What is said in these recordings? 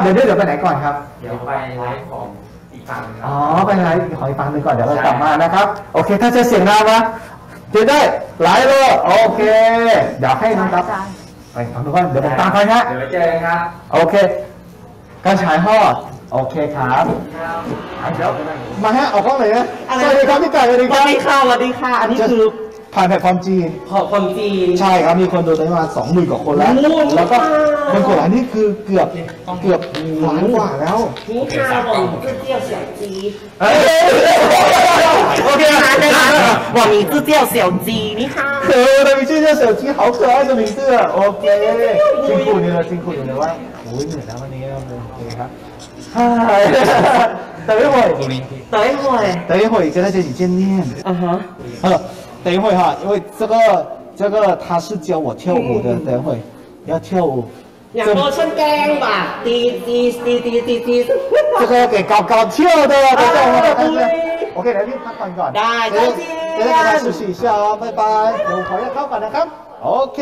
เดี๋ยวไปไหนก่อนครับเดี๋ยวไปไลฟ์ของอีกฝั่งครับอ๋อไปไลฟ์ขออีกฝั่งหนึ่งก่อนเดี๋ยวเรากลับมานะครับโอเคถ้าจะเสียงดังนะจะได้ไลฟ์เลยโอเคเดี๋ยวให้น้องครับไปฟังดูก่อนเดี๋ยวผมตามไปฮะเดี๋ยวไปเจอกันครับโอเคการฉายทอดโอเคครับเดี๋ยวมาฮะออกกล้องเลยนะสวัสดีครับพี่ไก่สวัสดีครับสวัสดีค่ะสวัสดีค่ะอันนี้คือผ่านแพลตฟอร์มจีนคนจีนใช่ครับมีคนดูได้มา20,000 กว่าคนแล้วแล้วก็คนกดไลค์นี่คือเกือบล้านกว่าแล้วนี่ค่ะผมคือเจียวเสี่ยวจีโอเค我名字叫小鸡你好我的名字叫小鸡好可爱的名字OK 辛苦你了辛苦你了ว่าโอ้ยเหนื่อยแล้ววันนี้โอเคครับ等一会跟大家一起见面等一会哈因为这个他是教我跳舞的等一会要跳舞两个春江吧滴这个要给高跳的等一下我们看一下OK 来พี่พักก่อนได้เดี๋ยว大家休息一下哦拜拜เดี๋ยวขอเข้าก่อนนะครับOK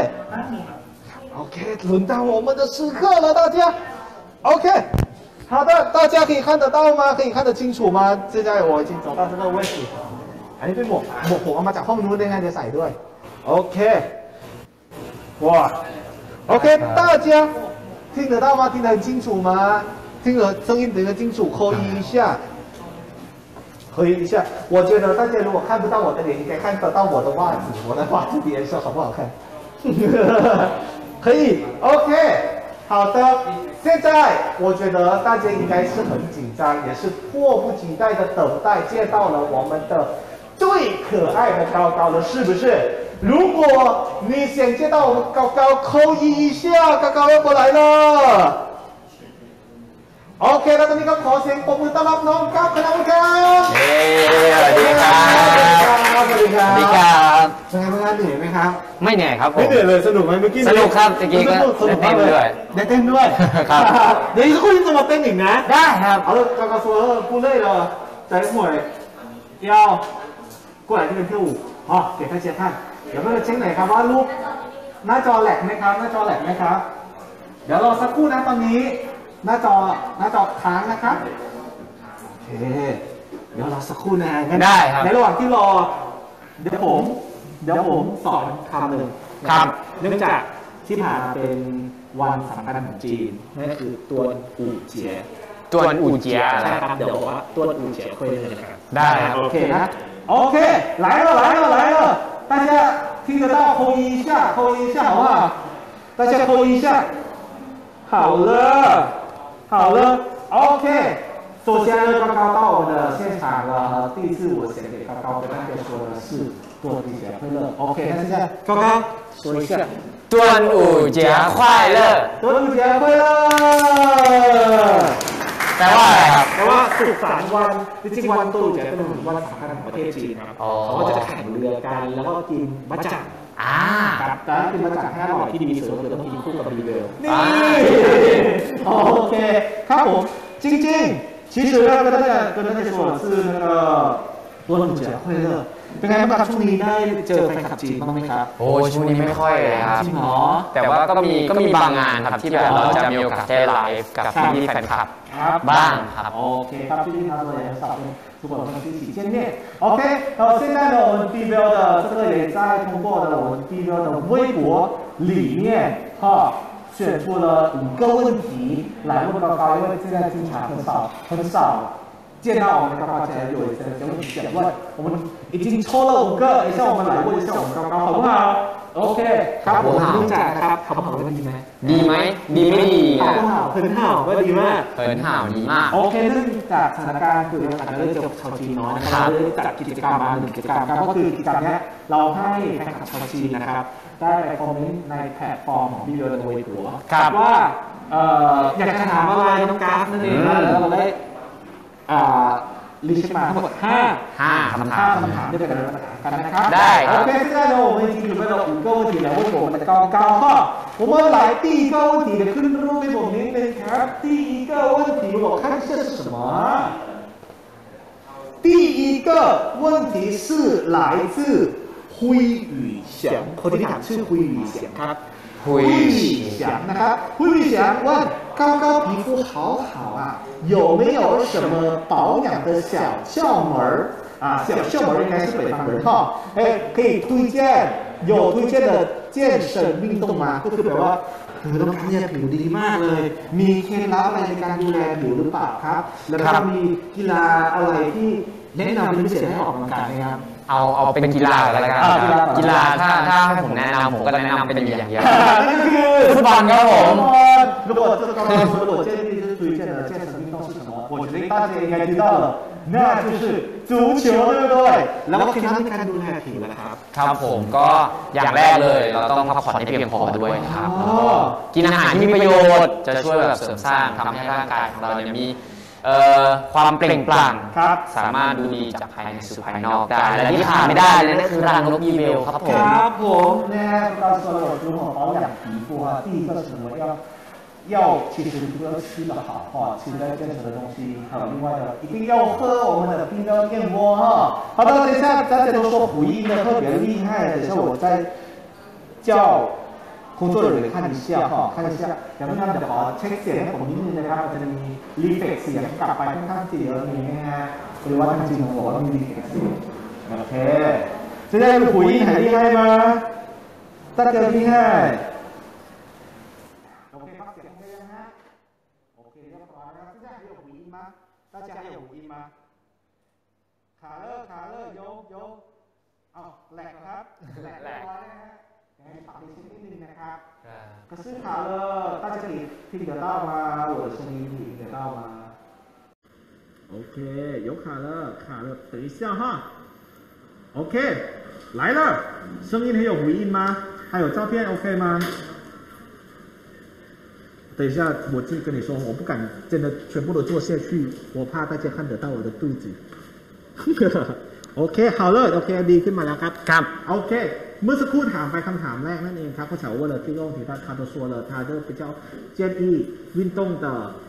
轮到我们的时刻了大家OK好的大家可以看得到吗可以看得清楚吗现在我已经走到这个位置อันนี้เป็นหมวกผมเอามาจากห้องนู้นได้ไงเดี๋ยวใส่ด้วยโอเค哇OK大家听得到吗听得很清楚吗听得声音听得清楚扣一下我觉得大家如果看不到我的脸应该看得到我的袜子我的袜子的颜色好不好看可以 OK 好的现在我觉得大家应该是很紧张也是迫不及待的等待见到了我们的最可爱的高高了是不是如果你想见到我们高高扣一下高高要过来了โอเคแล้วตอนนี้ก็ขอเสียงปรบมือต้อนรับน้องก้าวคณะวุฒิครับสวัสดีครับสวัสดีครับเป็นไงบ้างเหนื่อยไหมครับไม่เหนื่อยครับผมไม่เหนื่อยเลยสนุกไหมเมื่อกี้สนุกครับเมื่อกี้ก็ได้เต้นด้วยครับเดี๋ยวคุณจะมาเต้นอีกนะได้ครับ好了刚刚说不累了等一会要过来这边跳舞好给大家看เดี๋ยวเราจะเช็คหน่อยครับว่ารูปหน้าจอแหลกไหมครับเดี๋ยวรอสักครู่นะตอนนี้หน้าจอค้างนะครับโอเคเดี๋ยวรอสักครู่นะได้ครับในระหว่างที่รอเดี๋ยวผมสอนคำหนึ่งครับเนื่องจากที่ผ่านมาเป็นวันสำคัญของจีนนั่นคือตวนอู่เจี๋ยตวนอู่เจี๋ยใช่ครับเดี๋ยวบอกว่าตวนอู่เจี๋ยคุยเลยนะครับได้ครับโอเคนะโอเค来了大家听得到扣一下好不好大家扣一下好了 OK 首先呢刚刚到我们的现场了第一次我想给高高跟大家说的是多地节快乐 OK 那现在高高说一下端午节快乐端午节快乐แปลว่าอะไรครับแปลว่าสุขสันต์วันจริงๆวันตรุษจีนเป็นวันสำคัญของประเทศจีนครับเขาก็จะแข่งเรือกันแล้วก็กินบะจ่างครับแต่กินบะจ่างแค่อร่อยที่ดีสุดคือต้องกินคู่กับบีเบลนี่โอเคครับผมจริงๆ其实要跟大家说的是那个端午节快乐เป็นไงบ้างครับช่วงนี้ได้เจอแฟนคลับจีนบ้างไหมครับโอ้ช่วงนี้ไม่ค่อยเลยครับจริงเหรอแต่ว่าก็มีบางงานครับที่แบบเราจะมีโอกาสได้ไลฟ์กับพี่แฟนคลับบ้างครับโอเคครับที่他们也少如果能一起见面 OK 现在呢我们 BBL 的这个也在通过了我们 BBL 的微博里面选出了5个问题来问高高因为现在经常很少见到我们高高起来有一些问题想问我们已经抽了5个也向我们来问一下我们高高好不好โอเคครับผมเนื่องจากนะครับเขาบอกว่าดีไหมดีไหมดีไม่ดีเหินห่าวก็ดีมากเหินห่าวดีมากโอเคเนื่องจากสถานการณ์คืออาจจะได้เจอชาวจีนน้อยนะครับเราได้จัดกิจกรรมมา1กิจกรรมครับก็คือกิจกรรมนี้เราให้แฟนคลับชาวจีนนะครับได้ไปคอมเมนต์ในแพลตฟอร์มของพี่เบลในเว็บหัวว่าอยากจะถามอะไรน้องกราฟนั่นเองแล้วเราได้ลิสต์มาทั้งหมด5 คำถามด้วยกันนะครับได้ครับ OK 现在呢我们已经准备了5个问题来问我们的高高我们来第一个问题的ขึ้นรูปให้ผมนิดนึงครับ第一个问题我看一下是什么第一个问题是来自灰宇翔คนที่ถามชื่อ灰宇翔ครับ灰宇翔นะครับ灰宇翔问高高皮肤好好啊，有没有什么保养的小窍门啊？小窍门应该是北方人哈，可以推荐有推荐的健身运动吗？ก็คือแบบว่าต้องการเนี่ยผิวดีมากเลยมีเคล็ดลับอะไรในการดูแลผิวหรือเปล่าครับแล้วก็มีกีฬาอะไรที่แนะนำเป็นพิเศษให้ออกกำลังกายไหมครับเอาเป็นกีฬาอะไรกันกีฬาถ้าให้ผมแนะนำผมก็แนะนำเป็นอย่างเดียวนั่นก็คือฟุตบอลครับผม如果这个刚刚说我建议就是推荐的健身运动是什么？我觉得大家应该知道了，那就是足球，对不对？แล้วก็เคล็ดลับในการดูแลผิวนะครับครับผมก็อย่างแรกเลยเราต้องพักผ่อนให้เพียงพอด้วยครับกินอาหารที่มีประโยชน์จะช่วยแบบเสริมสร้างทำให้ร่างกายของเราเนี่ยมีความเปล่งปลั่งสามารถดูดีจากภายในสู่ภายนอกได้และที่ขาดไม่ได้เลยนั่นคือรางนกอีเวลครับผมครับผมเนี่ยเรา说了如何保养皮肤啊第一个是什么要其实不要吃的好哈吃的健身的东西还有另外的一定要喝我们的冰雕燕窝哈好的等一下大家都说补音的特别厉害等一下我再叫工作人员看一下哈看一下อย่างที่ท่านจะขอเช็คเสียงให้ผมนิดนึงนะครับมันจะมีรีเฟกเสียงกลับไปค่อนข้างเสียงมีนะฮะหรือว่าทางจริงของผมว่ามีรีเฟกเสียงโอเค现在补音很厉害吗大家厉害OK 发เสียงโอเคนะฮะโอเคเรียบร้อยแล้ว现在还有补音吗大家还有补音吗ขาเลิกยกเอาแหลกครับแหลกเรียบร้อยนะฮะให้ปรับในชิ้นนิดนึงนะครับ可是卡了大家可以听得到吗我的声音听得到吗 OK 有卡了等一下哈 OK 来了声音还有回音吗还有照片 OK 吗等一下我自己跟你说我不敢真的全部都做下去我怕大家看得到我的肚子OK 好了 OK ดีขึ้นมาแล้วครับครับ OKเมื่อสักครู่ถามไปคำถามแรกนั่นเองครับเพราะเขาว่า了这个问题他都说了他就比较建议运动的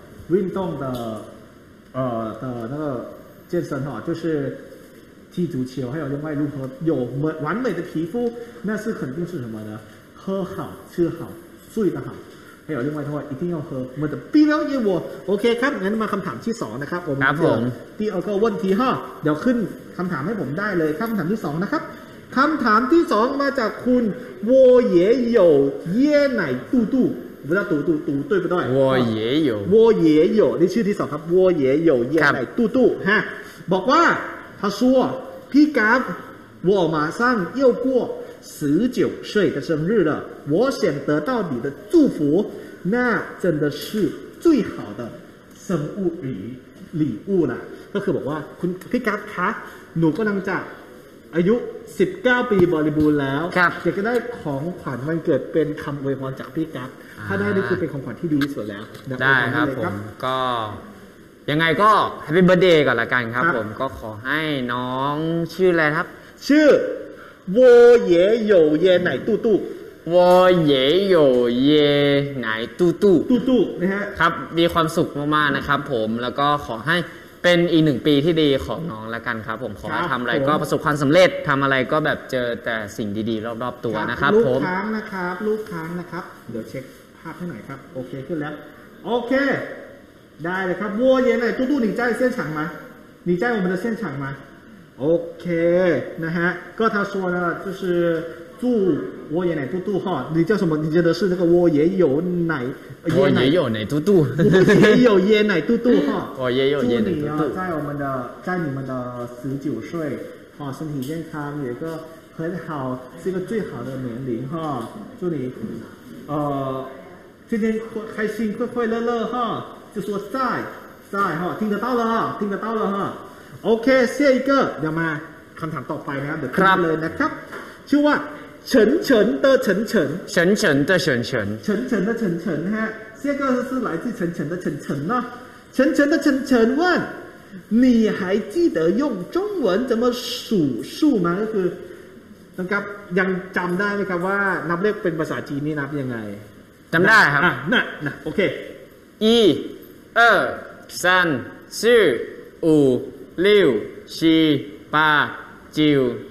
那个健身哈就是踢足球还有另外如何有完美的皮肤那是肯定是什么呢喝好吃好睡得好还有另外的话一定要喝我们的碧标燕窝โอเคครับงั้นมาคำถามที่2นะครับผม第二个问题哈เดี๋ยวขึ้นคำถามให้ผมได้เลยคำถามที่2นะครับคำถามที่2มาจากคุณ我也有椰奶肚肚不知道肚对不对我也有นี่ชื่อที่2ครับ我也有椰奶肚肚ฮะบอกว่า他说พี่กราฟ我马上又过19岁的生日了我想得到你的祝福那真的是最好的生物礼物啦ก็คือบอกว่าคุณพี่กราฟคะหนูกำลังจะอายุ19ปีบริบูรณ์แล้วอยากจะได้ของขวัญวันเกิดเป็นคำอวยพรจากพี่กั๊กถ้าได้นี่คือเป็นของขวัญที่ดีที่สุดแล้วได้ครับผมก็ยังไงก็แฮปปี้เบิร์ธเดย์ก่อนละกันครับผมก็ขอให้น้องชื่ออะไรครับชื่อ我也有椰奶肚肚我也有椰奶肚肚นะฮะครับมีความสุขมากๆนะครับผมแล้วก็ขอให้เป็นอีก1 ปีที่ดีของน้องแล้วกันครับผมขอให้ทำอะไรก็ประสบความสำเร็จทำอะไรก็แบบเจอแต่สิ่งดีๆรอบๆตัวนะครับผมลูกค้างนะครับเดี๋ยวเช็คภาพให้หน่อยครับโอเคขึ้นแล้วโอเคได้เลยครับวัวเย็นไหนตู้你在现场吗你在我们的现场吗โอเคนะฮะก็他说呢就是祝我也奶肚肚哈你叫什么你觉得是那个我也有奶我也有奶肚肚我也有椰奶肚肚哈我也有椰奶肚肚在你们的19岁哈身体健康有一个很好是一个最好的年龄哈祝你天天开心快乐哈就说在哈听得到了哈โอเค下一个เดี๋ยวมาคำถามต่อไปนะครับเดี๋ยวขึ้นเลยนะครับชื่อว่าเฉิน的เฉินนะฮะ这个是来自เฉิน的เฉินเนาะเฉิน的เฉิน问你还记得用中文怎么数吗ก็คือนะครับยังจำได้ไหมครับว่านับเลขเป็นภาษาจีนนี่นับยังไงจำได้ครับน่ะโอเค 1 2 3 4 5 6 7 8 9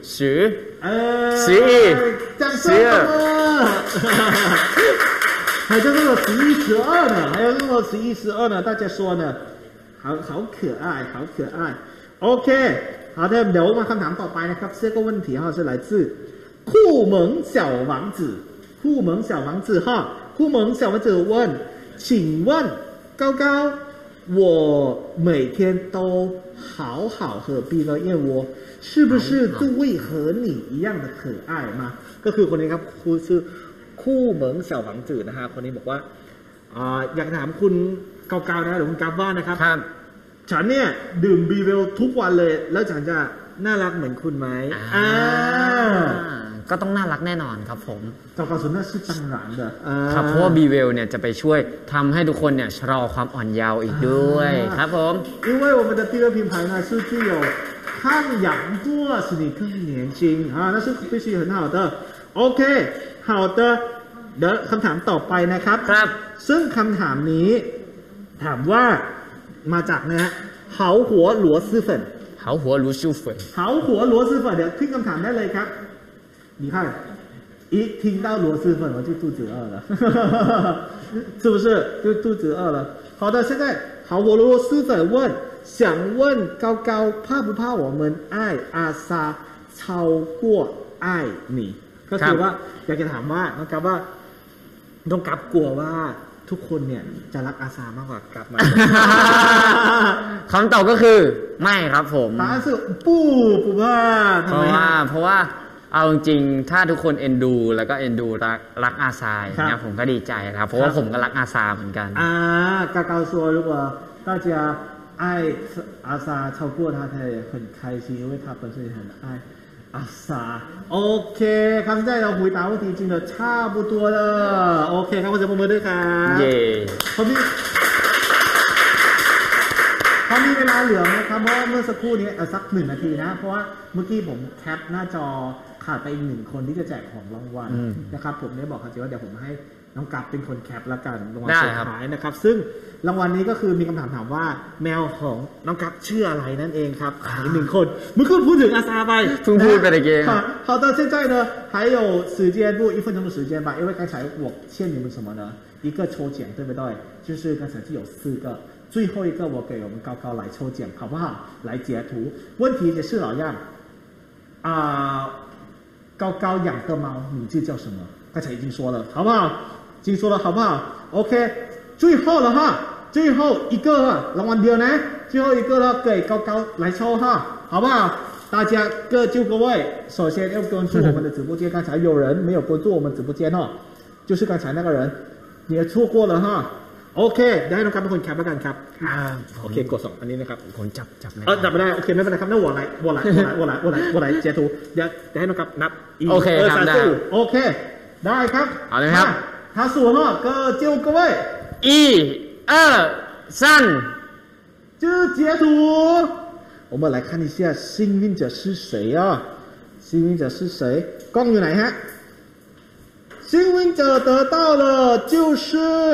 10 11 12 还有那个11、12呢，还有那个11、12呢，大家说呢，好可爱，好可爱。OK， 好的，เดี๋ยวมาคำถามต่อไปนะครับ这个问题哈是来自酷萌小王子，酷萌小王子哈，酷萌小王子问，请问高高，我每天都好好和碧乐燕窝，是不是就会和你一样的可爱吗？ก็คือคนนี้ครับคือชื่อคู่เหมิงเสี่ยวหวังจือนะฮะคนนี้บอกว่าอยากถามคุณเกาๆนะหรือคุณกาบ้านนะครับฉันเนี่ยดื่มบีเวลทุกวันเลยแล้วฉันจะน่ารักเหมือนคุณไหมก็ต้องน่ารักแน่นอนครับผมเกาๆส่วนน่าชื่อตังหลานเด้อครับเพราะว่าบีเวลเนี่ยจะไปช่วยทำให้ทุกคนเนี่ยชะลอความอ่อนเยาว์อีกด้วยครับผม因为我们的第二品牌呢是具有抗氧作使你更年轻那是必须很好的 OK 好的เดี๋ยวคำถามต่อไปนะครับครับซึ่งคำถามนี้ถามว่ามาจากนะฮะเหาหัวหลัวซื่อเฟินเหาหัวหลัวซื่อเฟินเหาหัวหลัวซื่อเฟินเดี๋ยวขึ้นคำถามได้เลยครับ你看一听到螺蛳粉我就肚子饿了是不是就肚子饿了好的现在好火螺蛳粉问想问高高怕不怕我们爱阿莎超过爱你ก็คือว่าอยากจะถามว่าน้องกับว่าน้องกับกลัวว่าทุกคนเนี่ยจะรักอาซามากกว่ากับไหมคำตอบก็คือไม่ครับผม答案是不ว่าเพราะว่าเอาจริงถ้าทุกคนเอ็นดูแล้วก็เอ็นดูรักอาซาอย่างเงี้ยผมก็ดีใจครับเพราะว่าผมก็รักอาซาเหมือนกันกาเกา说如果大家爱阿莎超过他他也很开心因为他本身也很爱阿莎 OK ครับ现在เรา回答问题已经差不多了 OK ครับขอเสียงปรบมือด้วยครับเย่เขามีเวลาเหลือนะครับเพราะเมื่อสักครู่นี้สัก1 นาทีนะเพราะว่าเมื่อกี้ผมแคปหน้าจอขาดไปอีก1 คนที่จะแจกของรางวัลนะครับผมได้บอกเขาว่าเดี๋ยวผมให้น้องกั๊บเป็นคนแคปละกันรางวัลสุดท้ายนะครับซึ่งรางวัลนี้ก็คือมีคำถามถามว่าแมวของน้องกั๊บชื่ออะไรนั่นเองครับอีก1 คนเมื่อกี้พูดถึงอาซาไปเพิ่งพูดไปเมื่อกี้好的现在呢还有时间不1分钟的时间吧因为刚才我欠你们什么呢一个抽奖对不对就是刚才就有4个最后一个我给我们高高来抽奖好不好来截图问题也是老样高高养的猫名字叫什么刚才已经说了好不好已经说了好不好 OK 最后了哈最后一个รางวัลเดียวนะ最后一个了给高高来抽哈好不好大家各就各位首先要关注我们的直播间刚才有人没有关注我们直播间就是刚才那个人你也错过了哈โอเคได้น้องครับเป็นคนแคปแล้วกันครับโอเคกด2อันนี้นะครับผมจับจับไม่ได้โอเคไม่เป็นไรครับนั่นวัวไหลเจตูเดี๋ยวให้น้องครับนับโอเคครับได้โอเคได้ครับเอาเลยครับ他说哈各就各位 1、2、3 就截图我们来看一下幸运者是谁幸运者是谁กล้องอยู่ไหนฮะ幸运者得到了就是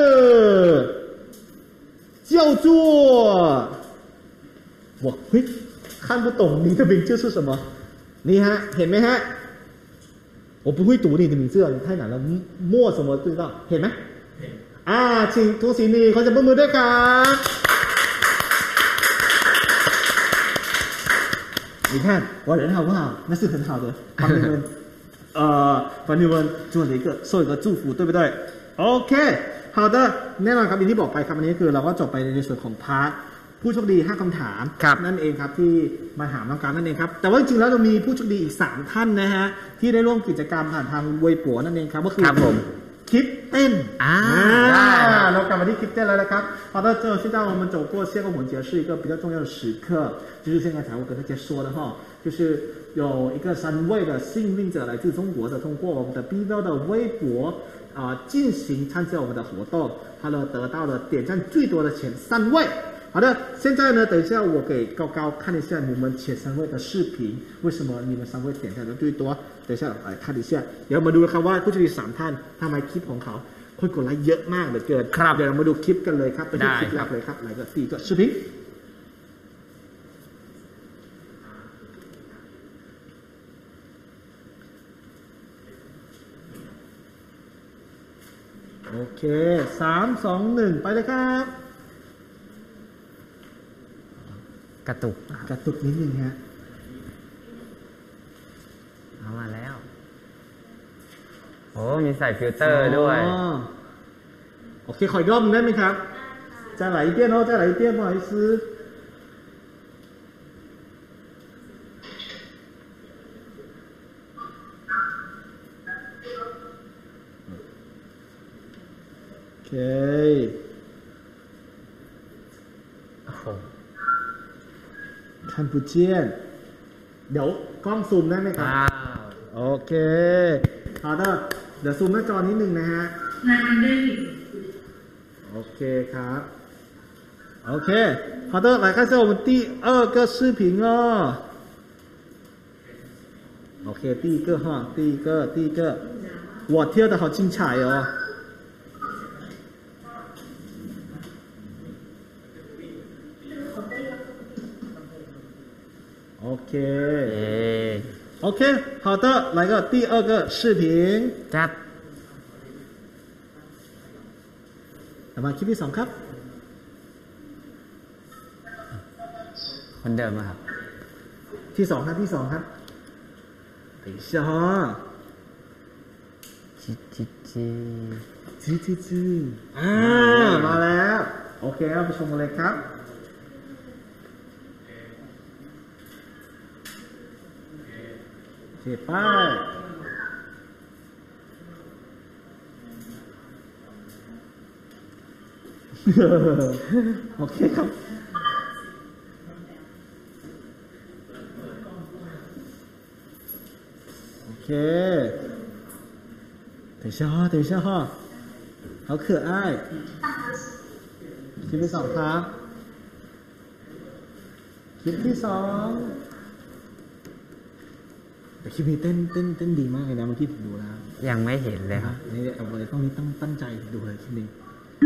叫做我看不懂你的名字是什么你ฮะเห็นไหมฮะ我不会读你的名字你太难了默什么对吧เห็นไหม请ทุกสิ่งดีขอจะปรบมือด้วยครับ你看我人好不好那是很好的帮你们帮你们做了受一个祝福对不对 OK 好的แน่นอนครับอย่างที่บอกไปครับอันนี้คือเราก็จบไปในส่วนของพาร์ทผู้โชคดี5 คำถามนั่นเองครับที่มาถามน้องการนั่นเองครับแต่ว่าจริงๆแล้วเรามีผู้โชคดีอีก3 ท่านนะฮะที่ได้ร่วมกิจกรรมผ่านทางเว็บปัวนั่นเองครับก็คือคลิปเต้นเรากลับมาที่คลิปเต้นแล้วนะครับ好的现在我们走过下个环节是一个比较重要的时刻就是现在才我跟大家说的就是有一个3位的幸运者来自中国的通过我们的 BBL 的微博进行参加我们的活动他呢得到了点赞最多的前3位好的现在呢等一下我给高高看一下你们前3位的视频为什么你们3位点赞的最多等一下来看一下เดี๋ยวมาดูครับว่าผู้โชคดี3 ท่านทำไมคลิปของเขาคนกดไลค์เยอะมากเหลือเกินเดี๋ยวเรามาดูคลิปกันเลยครับไปที่คลิปแรกเลยครับ来个第1个视频โอเค3 2 1ไปเลยครับกระตุกกระตุกนิดนึงฮะเอามาแล้วโอ้มีใส่ฟิลเตอร์ด้วยโอเคขออีกรอบนึงได้ไหมครับ再来一遍哦再来一遍不好意思โอเค看不见เดี๋ยวกล้องซูมได้ไหมครับโอเค好的เดี๋ยวซูมหน้าจอนิดนึงนะฮะโอเคครับOK， 好的，来看一下我们第2个视频哦。OK， 第一个哈，第一个，我跳的好精彩哦。OK，OK， 好的，来个第2个视频。 จัดมาคลิปที่2ครับคนเดิมอะครับที่2ครับที่2ครับ等一下哈จีมาแล้วโอเคเอาไปชมกันเลยครับโอเคไปโอเคครับOK， 等一下哈，等一下哈，好可爱。คลิปที่2ครับคลิปที่2แต่คลิปนี้เต้นดีมากเลยนะเมื่อกี้ผมดูแล้วยังไม่เห็นเลยครับนี่เอาไว้ต้องนี้ตั้งใจดูเลยคลิปนี้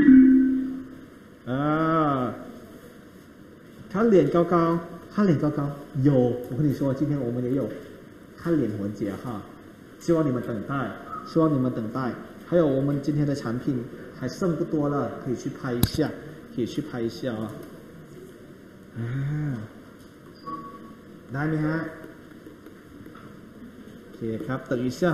看脸高高看脸高高有我跟你说今天我们也有看脸环节哈希望你们等待希望你们等待还有我们今天的产品还剩不多了可以去拍一下可以去拍一下ได้ไหมฮะโอเคครับ等一下哈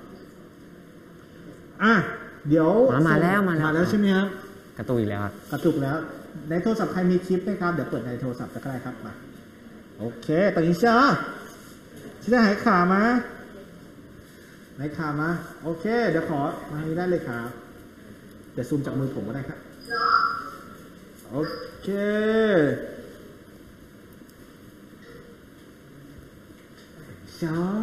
เดี๋ยวมาแล้วใช่ไหมครับกระตุกอีกแล้วครับกระตุกแล้วในโทรศัพท์ใครมีคลิปไหมครับเดี๋ยวเปิดในโทรศัพท์ก็ได้ครับมาโอเค等一下现在还卡吗ไหนขามาโอเคเดี๋ยวขอมาให้ได้เลยครับเดี๋ยวซูมจากมือผมก็ได้ครับโอเค小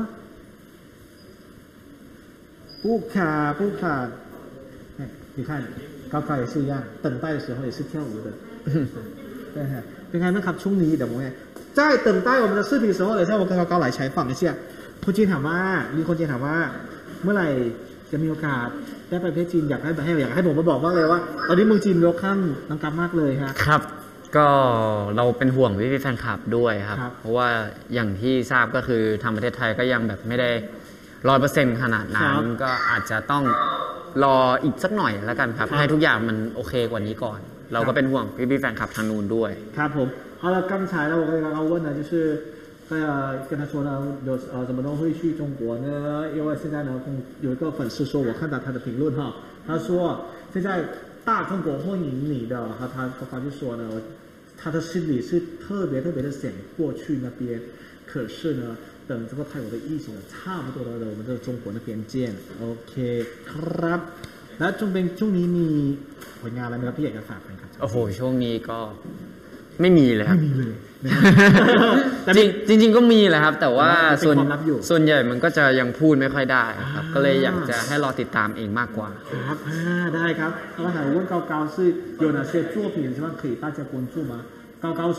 不卡你看高高也是一样等待的时候也是跳舞的对ฮะเป็นไงบ้างครับช่วงนี้เดี๋ยวผม在等待我们的视频的时候เดี๋ยว我跟高高来采访一下คนจีนถามว่ามีคนจีนถามว่าเมื่อไหร่จะมีโอกาสได้ไปประเทศจีนอยากให้ผมมาบอกบ้างเลยว่าตอนนี้เมืองจีนเวลคัมน้องกั๊บมากเลยฮะครับก็เราเป็นห่วงพี่แฟนคลับด้วยครับเพราะว่าอย่างที่ทราบก็คือทางประเทศไทยก็ยังแบบไม่ได้ 100% ขนาดนั้นก็อาจจะต้องรออีกสักหน่อยแล้วกันครับให้ทุกอย่างมันโอเคกว่านี้ก่อนเราก็เป็นห่วงพี่แฟนคลับทางนู้นด้วยครับผม好了刚才呢我刚刚问呢就是跟他说呢，什么都会去中国呢？因为现在呢，有一个粉丝说，我看到他的评论哈，他说现在大中国欢迎你的，他就说呢，他的心里是特别的想过去那边，可是呢，等这个泰国的疫情差不多了，我们这中国那边见。OK， ครับแล้วช่วงนี้มีผลงานอะไรไหมครับพี่อยากจะฝากไหมครับโอ้โหช่วงนี้ก็ไม่มีเลยครับไม่มีเลยจริงก็มีแหละครับแต่ว่าส่วนใหญ่มันก็จะยังพูดไม่ค่อยได้ครับก็เลยอยากจะให้รอติดตามเองมากกว่าครับได้ครับ刚才我问高高是有哪些作品希望可以大家关注吗高高说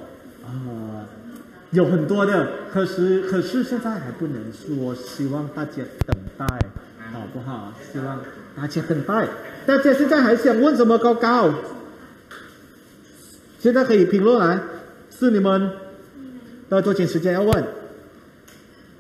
有很多的可是现在还不能说希望大家等待好不好希望大家等待大家现在还想问什么高高现在可以评论来是你们要多点时间要问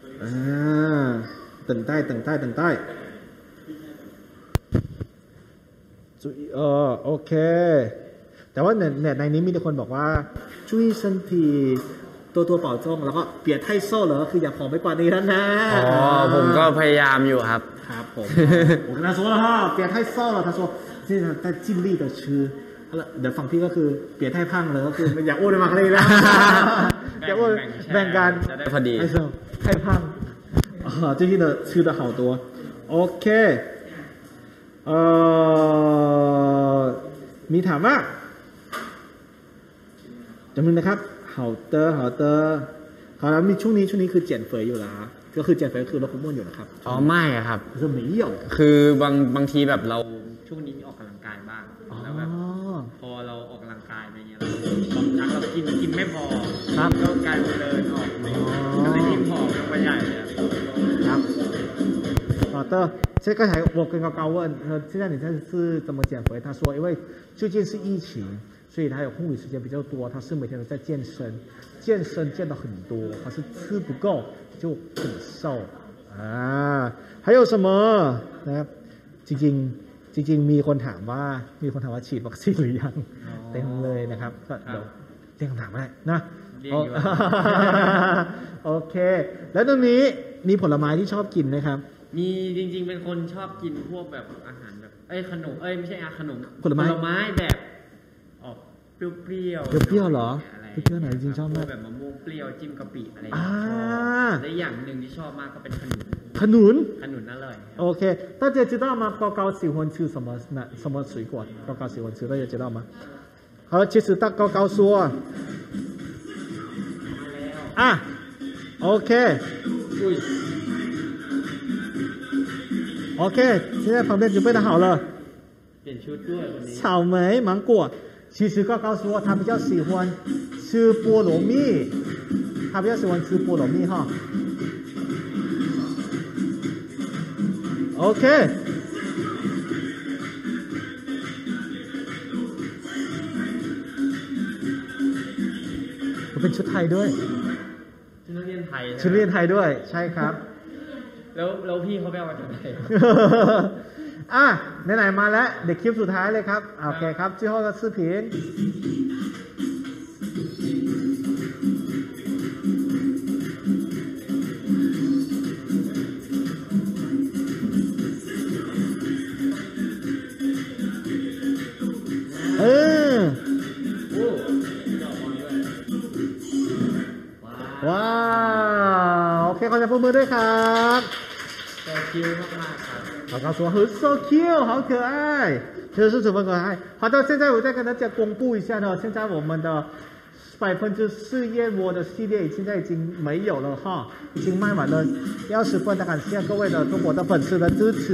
等待โอเคแต่ว่าในนี้มีแต่คนบอกว่า注意身体ตัว保重แล้วก็别太瘦了ก็คืออย่าผอมไปกว่านี้แล้วนะผมก็พยายามอยู่ครับครับผม我跟他说了哈别太瘦了他说现在在尽力的吃เดี๋ยวฝั่งพี่ก็คือเปลี่ยนให้พังเลยก็คืออย่าอ้วนมากเลยนะอย่าอ้วนแบ่งกันจะได้พอดีให้พัง最近的吃的好多 OK มีถามว่าจำนึงนะครับ好的好的好แล้วมีช่วงนี้คือ减肥อยู่แล้วก็คือ减肥คือลดความอ้วนอยู่นะครับไม่ครับคือไม่有คือบางทีแบบเราช่วงนี้ออกกำลังกายบ้างแล้วแบบพอเราออกกำลังกายไปเนี่ยบางครั้งเรากินไม่พอครับก็กลายเป็นเดินออกก็เลยยิ่งผอมลงไปใหญ่เลยครับ好的这刚才我跟高问现在你是怎么减肥他说因为最近是疫情所以他有空余时间比较多他是每天都在健身健得很多他是吃不够就很瘦还有什么นะครับจริงมีคนถามว่าฉีดวัคซีนหรือยังเต็มเลยนะครับก็เดี๋ยวเรียกคำถามได้นะโอเคแล้วตรงนี้มีผลไม้ที่ชอบกินไหมครับมีจริงๆเป็นคนชอบกินพวกแบบอาหารแบบขนมไม่ใช่ขนมผลไม้แบบออกเปรี้ยวเหรอเปรี้ยวไหนจริงชอบมากแบบมะม่วงเปรี้ยวจิ้มกะปิอะไรและอย่างหนึ่งที่ชอบมากก็เป็นขนุนอร่อยโอเค大家知道吗高高喜欢吃什么水果高高喜欢吃大家知道吗好其实高高说OK OK 现在旁边准备的好了草莓芒果其实高高说他比较喜欢吃菠萝蜜他比较喜欢吃菠萝蜜哈OK เป็นชุดไทยด้วยชุดนักเรียนไทยด้วยใช่ครับแล้วพี่เขาไปเอามาจากไหนไหนๆมาแล้วเด็กคลิปสุดท้ายเลยครับโอเคครับ最后的视频ว้าวโอเคขอเสียงปรบมือด้วยครับคิวมากๆครับ老高说很 so cute 好可爱确实是十分可爱好的现在我再跟大家公布一下呢现在我们的4%燕窝的系列现在已经没有了哈已经卖完了要十分的感谢各位的中国的粉丝的支持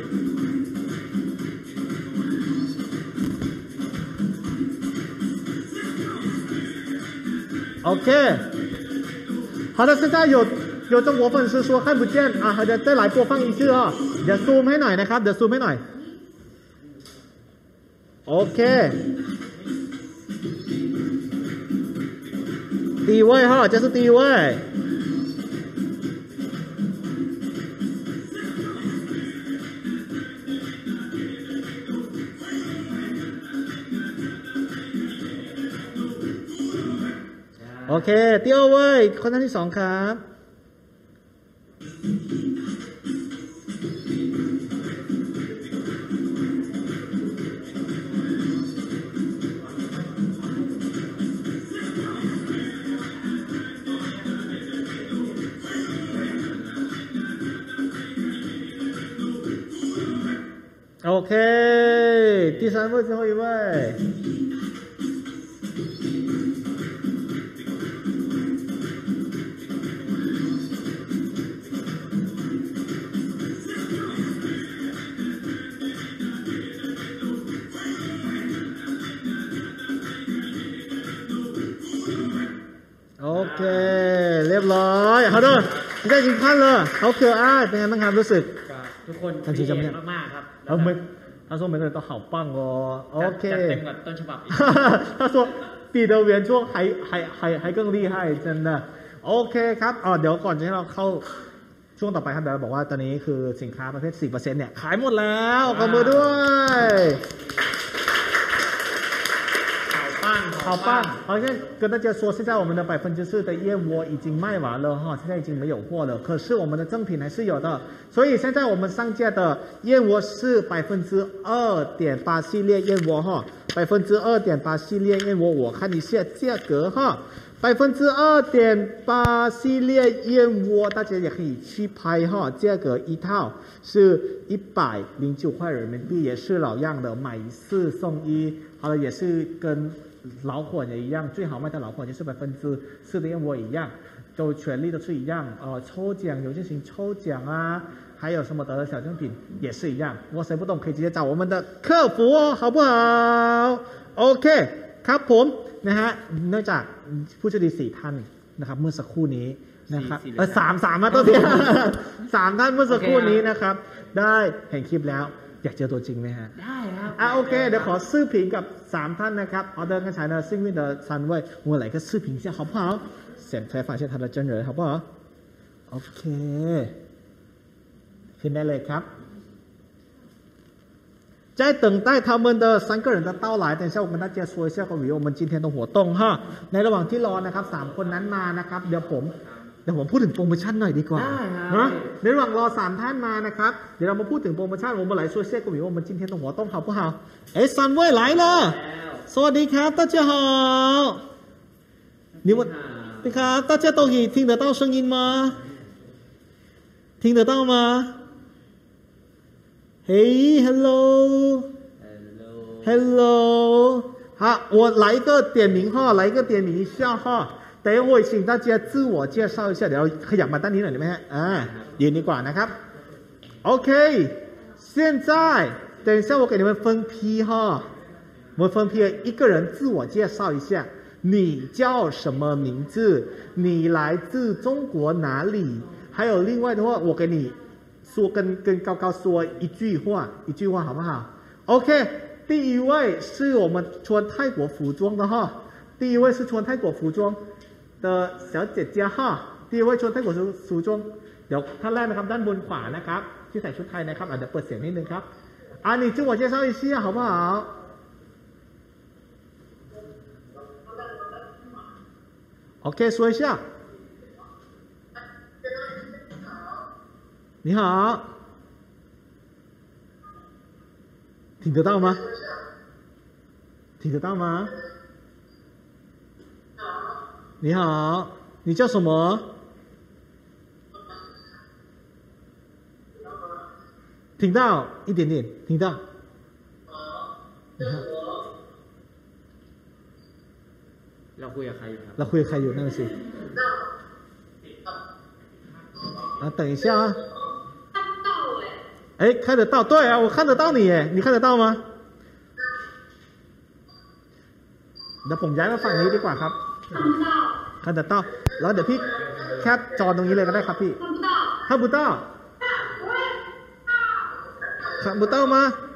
OK 好的现在有中国粉丝说看不见เดี๋ยว再来播放一次เดี๋ยวซูมให้หน่อยนะครับเดี๋ยวซูมให้หน่อยโอเค地位这是地位โอเค第二位คนที่2ครับOK 第3位最后一位OK เรียบร้อย好的现在已经看了好可爱เป็นไงบ้างครับรู้สึกทุกคนทันทีจำเนี่ยมากๆครับ他说每个人都好棒哦 OK จัดเต็มกว่าต้นฉบับ他说比的原创还更厉害真的 OK ครับเดี๋ยวก่อนจะให้เราเข้าช่วงต่อไปครับเดี๋ยวเราบอกว่าตอนนี้คือสินค้าประเภท 4% เนี่ยขายหมดแล้วขอบมือด้วย好棒！好像跟大家说，现在我们的4%的燕窝已经卖完了哈，现在已经没有货了。可是我们的赠品还是有的，所以现在我们上架的燕窝是2.8%系列燕窝哈，2.8%系列燕窝，我看一下价格哈，2.8%系列燕窝，大家也可以去拍哈，价格一套是109块人民币，也是老样的，买4送1，好了，也是跟老火也一样，最好卖的老火就是4%的燕窝一样，都权利都是一样，抽奖有进行抽奖啊，还有什么得的小赠品也是一样，如果谁不懂可以直接找我们的客服哦，好不好 ？OK， ครับผมนะฮะเนื่องจากผู้โชคดี4ท่านนะครับเมื่อสักครู่นี้นะครับสามมาตัวเดียว3ท่านเมื่อสักครู่นี้นะครับได้เห็นคลิปแล้วอยากเจอตัวจริงไหมฮะได้ครับโอเคเดี๋ยวขอซื้อผิงกับ3ท่านนะครับ好的刚才呢幸运的3位我来个视频一下好不好先采访一下他的真人好不好โอเคขึ้นได้เลยครับ在等待他们的3个人的到来等一下我跟大家说一下关于我们今天的活动哈ในระหว่างที่รอนะครับ3คนนั้นมานะครับเดี๋ยวผมพูดถึงโปรโมชั่นหน่อยดีกว่านะในระหว่างรอ3ท่านมานะครับเดี๋ยวเรามาพูดถึงโปรโมชั่น我们来说一下关于我们今天的活动好不好3位来了สวัสดีครับ大家好你们ครับ大家都可以听得到声音吗听得到吗嘿 hello 好我来一个点名哈来一个点名一下哈等一会请大家自我介绍一下เดี๋ยวขยับมาด้านนี้หน่อยได้ไหมฮะยืนดีกว่านะครับ OK 现在等一下我给你们分批哈我们分批一个人自我介绍一下你叫什么名字你来自中国哪里还有另外的话我给你说跟高高说一句话好不好 OK 第一位是我们穿泰国服装的哈第一位是穿泰国服装的小姐姐哈第一位穿泰国服装เดี๋ยวท่านแรกนะครับด้านบนขวานะครับที่ใส่ชุดไทยนะครับเดี๋ยวเปิดเสียงนิดนึงครับ你自我介绍一下好不好OK 说一下你好听得到吗听得到吗你好你叫什么听到一点点听到เราคุยกับใครอยู่ครับเราคุยกับใครอยู่นั่นสิ等一下啊看得到对啊我看得到你耶你看得到吗เดี๋ยวผมย้ายมาฝั่งนี้ดีกว่าครับ看得到แล้วเดี๋ยวพี่แคปจอตรงนี้เลยก็ได้ครับพี่看不到看不到吗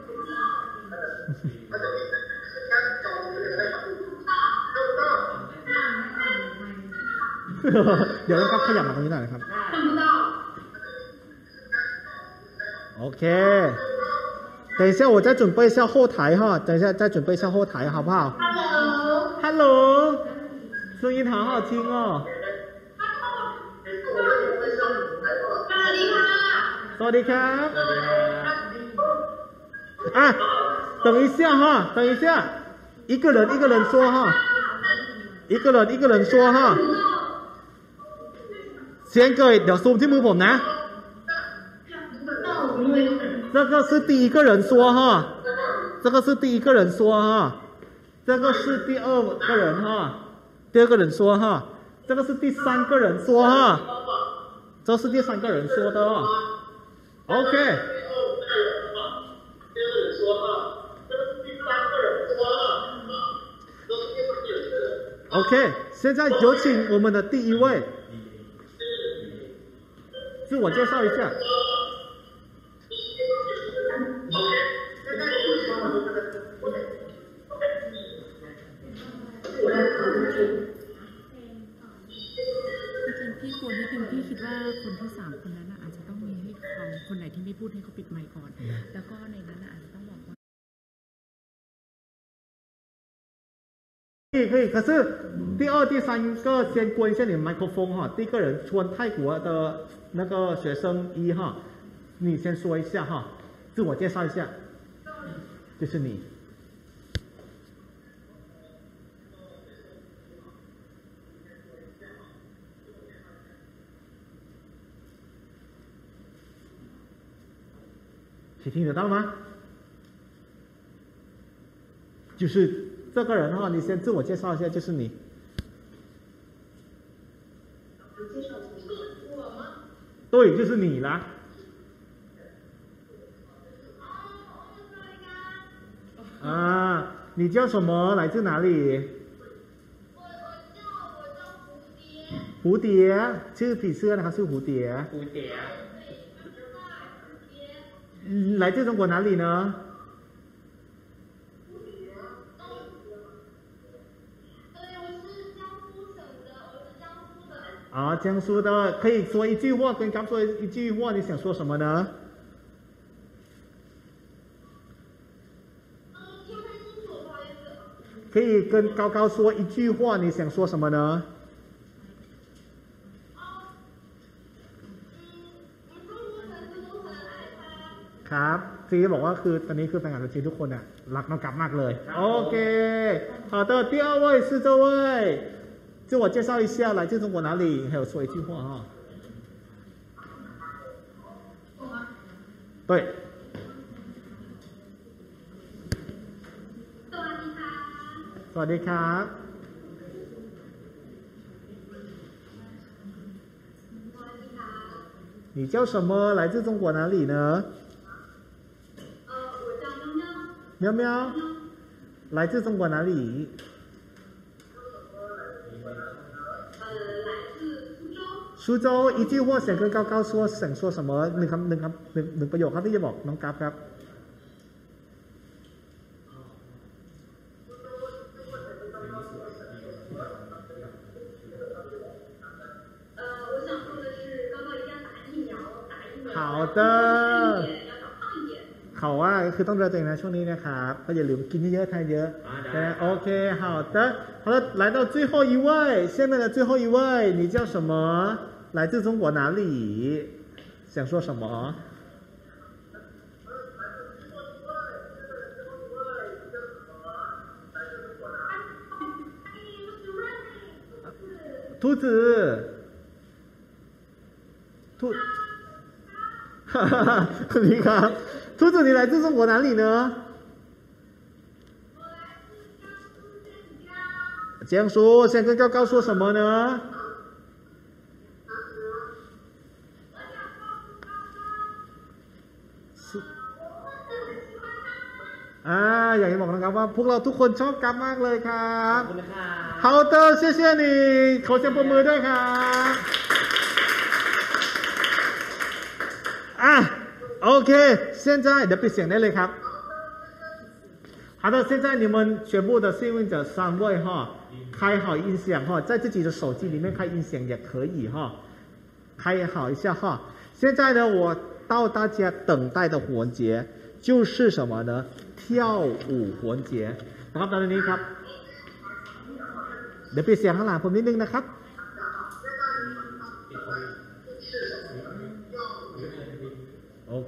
เดี๋ยวนะครับขยับมาตรงนี้หน่อยนะครับOK等一下我再准备一下后台哈等一下再准备一下后台好不好 Hello 声音好好听哦สวัสดีครับ等一下哈等一下一个人说哈一个人说哈先各位เดี๋ยวซูมที่มือผมนะ这个是第一个人说哈这个是第一个人说哈这个是第二个人哈第二个人说哈这个是第三个人说哈这是第三个人说的哦 OK OK 现在有请我们的第一位自我介绍一下พี่ควรนิดนึงพี่คิดว่าคนที่3คนนั้นอาจจะของคนไหนที่ไม่พูดให้เขาปิดไมค์ก่อนแล้วก็ในนั้นอาจจะต้องบอกว่า可以，可是第二、第三个先关一下你的麦克风哈。第一个人穿泰国的那个学生衣哈，你先说一下哈，自我介绍一下，就是你。听得到吗？就是这个人哈，你先自我介绍一下，就是你。对，就是你啦。啊，你叫什么？来自哪里？我叫蝴蝶。ชื่อผีเสื้อนะครับชื่อ蝴蝶。蝴蝶。来自中国哪里呢？啊，江苏的，可以说一句话，跟刚说一句话，你想说什么呢？可以跟高高说一句话，你想说什么呢？ครับซีบอกว่าคือตอนนี้คือแฟนคลับตัวจริงทุกคนอ่ะรักน้องกั๊บมากเลยโอเค好的第二位是这位自我介绍一下来自中国哪里还有说一句话哈对สวัสดีครับ你叫什么来自中国哪里呢喵喵，来自中国哪里？苏州。一句话想跟高高说，想说什么？หนึ่งประโยคครับที่จะบอกน้องกั๊บครับ。好的。เขาว่าคือต้องดูแลตัวเองนะช่วงนี้นะครับก็อย่าลืมกินเยอะๆทานเยอะโอเค好的好了来到最后一位现在的最后一位你叫什么来自中国哪里想说什么兔子你好兔子，你来自中国哪里呢？江苏。想跟高高说什么呢？อยากจะบอกนะครับว่าพวกเราทุกคนชอบกั๊บมากเลยครับขอบคุณครับ好的谢谢你ขอเสียงปรบมือด้วยครับOK， 现在的闭声ได้เลยครับ好的，现在你们全部的幸运者3位哈，开好音响哈，在自己的手机里面开音响也可以哈，开好一下哈。现在呢，我到大家等待的环节就是什么呢？跳舞环节นะครับตอนนี้ครับเดี๋ยวปิดเสียงข้างหลังผมนิดนึงนะครับโอ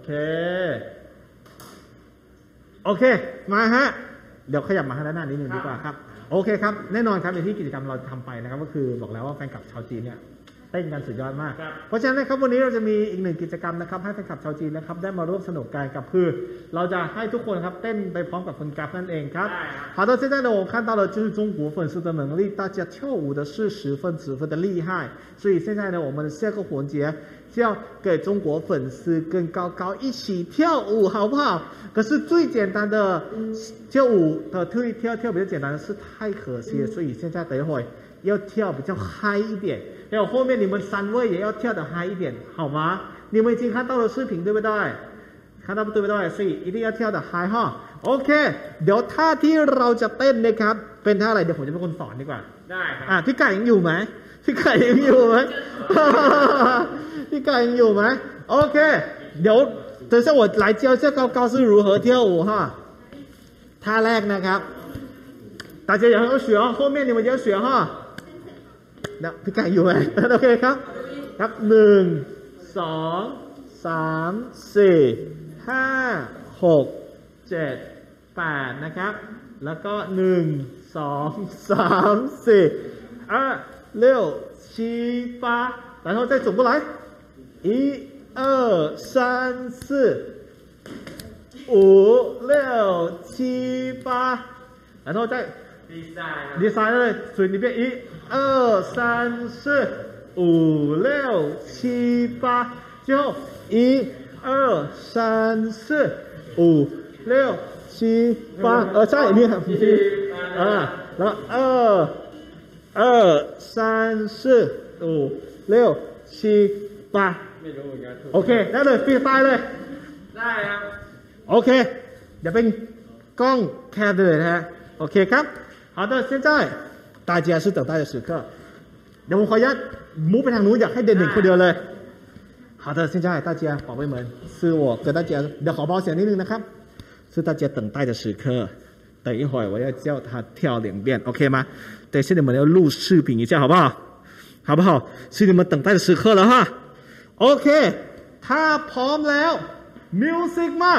เคมาฮะเดี๋ยวขยับมาทางด้านหน้านิดนึงดีกว่าครับโอเคครับแน่นอนครับในที่กิจกรรมเราทำไปนะครับก็คือบอกแล้วว่าแฟนคลับชาวจีนเนี่ยเต้นกันสุดยอดมากเพราะฉะนั้นนะครับวันนี้เราจะมีอีก1กิจกรรมนะครับให้แฟนคลับชาวจีนนะครับได้มาร่วมสนุกกันกับคือเราจะให้ทุกคนครับเต้นไปพร้อมกับคุณกั๊บนั่นเองครับ好的现在呢我看到了就是中国粉丝的能力大家跳舞的是十分的厉害所以现在呢我们下个环节就要给中国粉丝跟高高一起跳舞好不好可是最简单的跳舞的跳比较简单的是太可惜了所以现在等一会要跳比较嗨一点然后后面你们3位也要跳得嗨一点好吗你们已经看到了视频对不对看到对不对所以一定要跳得嗨哈โอเคเดี๋ยวท่าที่เราจะเต้นนะครับเป็นท่าอะไรเดี๋ยวผมจะเป็นคนสอนดีกว่าได้ครับพี่ไก่ยังอยู่ไหมพี่ไก่ยังอยู่ไหมพี่ไก่ยังอยู่ไหมโอเคเดี๋ยว等一下我来教一下高高是如何跳舞哈ท่าแรกนะครับ大家也要学哦后面你们也要学哈นะพี่ไก่อยู่ไหมโอเคครับครับ1 2 3 4 5 6 7 8นะครับแล้วก็1 2 3 4 5 6 7 8然后再走过来1 2 3 4 5 6 7 8然后再第三เลยส่วนนี้เป็น1 2 3 4 5 6 7 8最后1 2 3 4 5 6 7 8ใช่นี่ครับแล้ว2 3 4 5 6 7 8ไม่รู้เหมือนกันโอเคได้เลยฟรีสไตล์เลยได้ครับโอเคเดี๋ยวเป็นกล้องแคบเลยนะฮะโอเคครับ好的现在大家是等待的时刻เดี๋ยวผมขออนุญาตมูฟไปทางนู้นอยากให้เด่นๆคนเดียวเลย好的现在大家宝贝们是我跟大家เดี๋ยวขอเบาเสียงนิดนึงนะครับ是大家等待的时刻等一会儿我要叫他跳2遍 OK 吗等一下你们要录视频一下好不好好不好是你们等待的时刻了哈 OK ถ้าพร้อมแล้วมิวสิกมา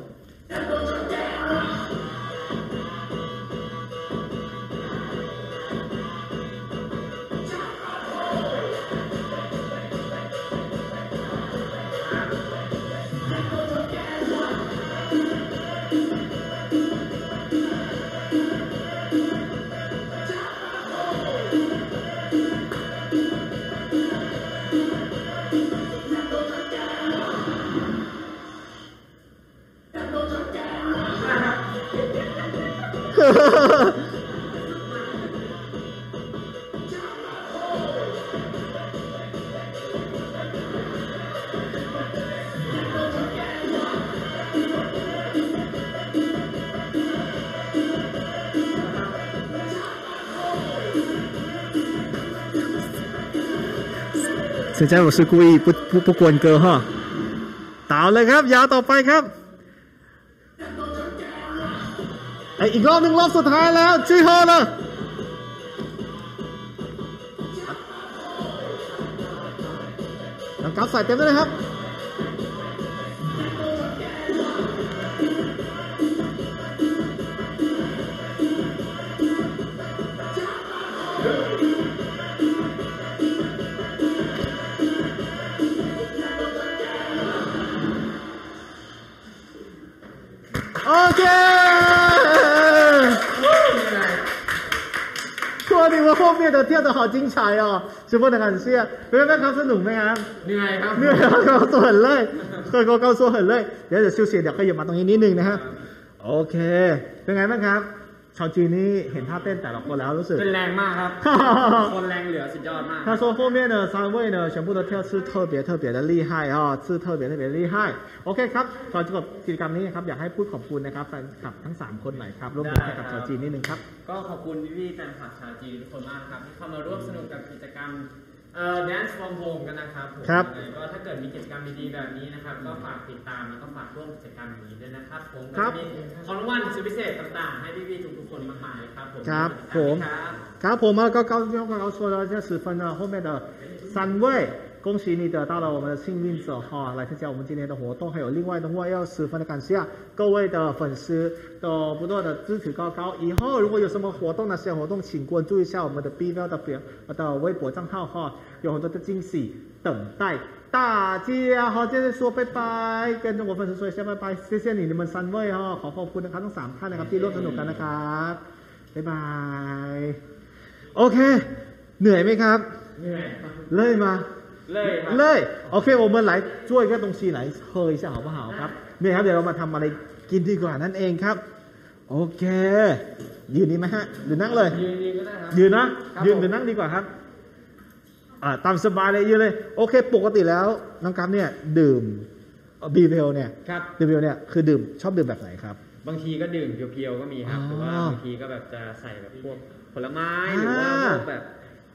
现在我是故意不关歌哈ต่อเลยครับยาวต่อไปครับอีกรอบหนึ่งรอบสุดท้ายแล้ว最后了น้องกัฟใส่เต็มเลยครับโอเค说你们后面的跳得好精彩哦十分的感谢เป็นไงครับสนุกไหมครับเหนื่อยครับเหนื่อยครับเขาตัว很累เขา说很累เดี๋ยว休息เดี๋ยวขยับมาตรงนี้นิดนึงนะฮะโอเคเป็นไงบ้างครับชาวจีนนี่เห็นท่าเต้นแต่ละคนแล้วรู้สึกเป็นแรงมากครับคนแรงเหลือสุดยอดมาก他说后面的3位呢全部的跳是特别的厉害啊是特别厉害โอเคครับก่อนจบกิจกรรมนี้ครับอยากให้พูดขอบคุณนะครับแฟนคลับทั้ง3คนหน่อยครับร่วมมือให้กับชาวจีนนิดนึงครับก็ขอบคุณพี่ๆแฟนคลับชาวจีนทุกคนมากครับที่เข้ามาร่วมสนุกกับกิจกรรมDance from Home กันนะครับผมก็ถ้าเกิดมีกิจกรรมดีๆแบบนี้นะครับก็ฝากติดตามแล้วก็ฝากร่วมกิจกรรมนี้ด้วยนะครับผมก็มีของรางวัลสุดพิเศษต่างๆให้พี่ๆทุกๆคนมากมายครับผมครับผมก็刚刚说了这10分呢后面的3位恭喜你得到了我们的幸运者哈，来参加我们今天的活动。还有另外的话，要十分的感谢各位的粉丝的不断的支持高高。以后如果有什么活动呢，小活动，请关注一下我们的 BVL 的微博账号哈，有很多的惊喜等待大家。好，接着说拜拜，跟中国粉丝说一下拜拜，谢谢你们3位哈，ขอบคุณนะครับทั้ง3ท่านนะครับที่ร่วมสนุกกันนะครับบ๊ายบายโอเคเหนื่อยไหมครับเหนื่อยเลยมาเลยโอเค我们来做一个东西来喝一下好不好ครับเนี่ยครับเดี๋ยวเรามาทำอะไรกินดีกว่านั่นเองครับโอเคยืนดีไหมฮะหรือนั่งเลยยืนก็ได้ครับยืนนะยืนหรือนั่งดีกว่าครับตามสบายเลยยืนเลยโอเคปกติแล้วน้องกัฟเนี่ยดื่มบีเวลเนี่ยบีเวลเนี่ยคือดื่มชอบดื่มแบบไหนครับบางทีก็ดื่มเพียวๆก็มีครับหรือว่าบางทีก็แบบจะใส่แบบพวกผลไม้หรือว่าพวกแบบ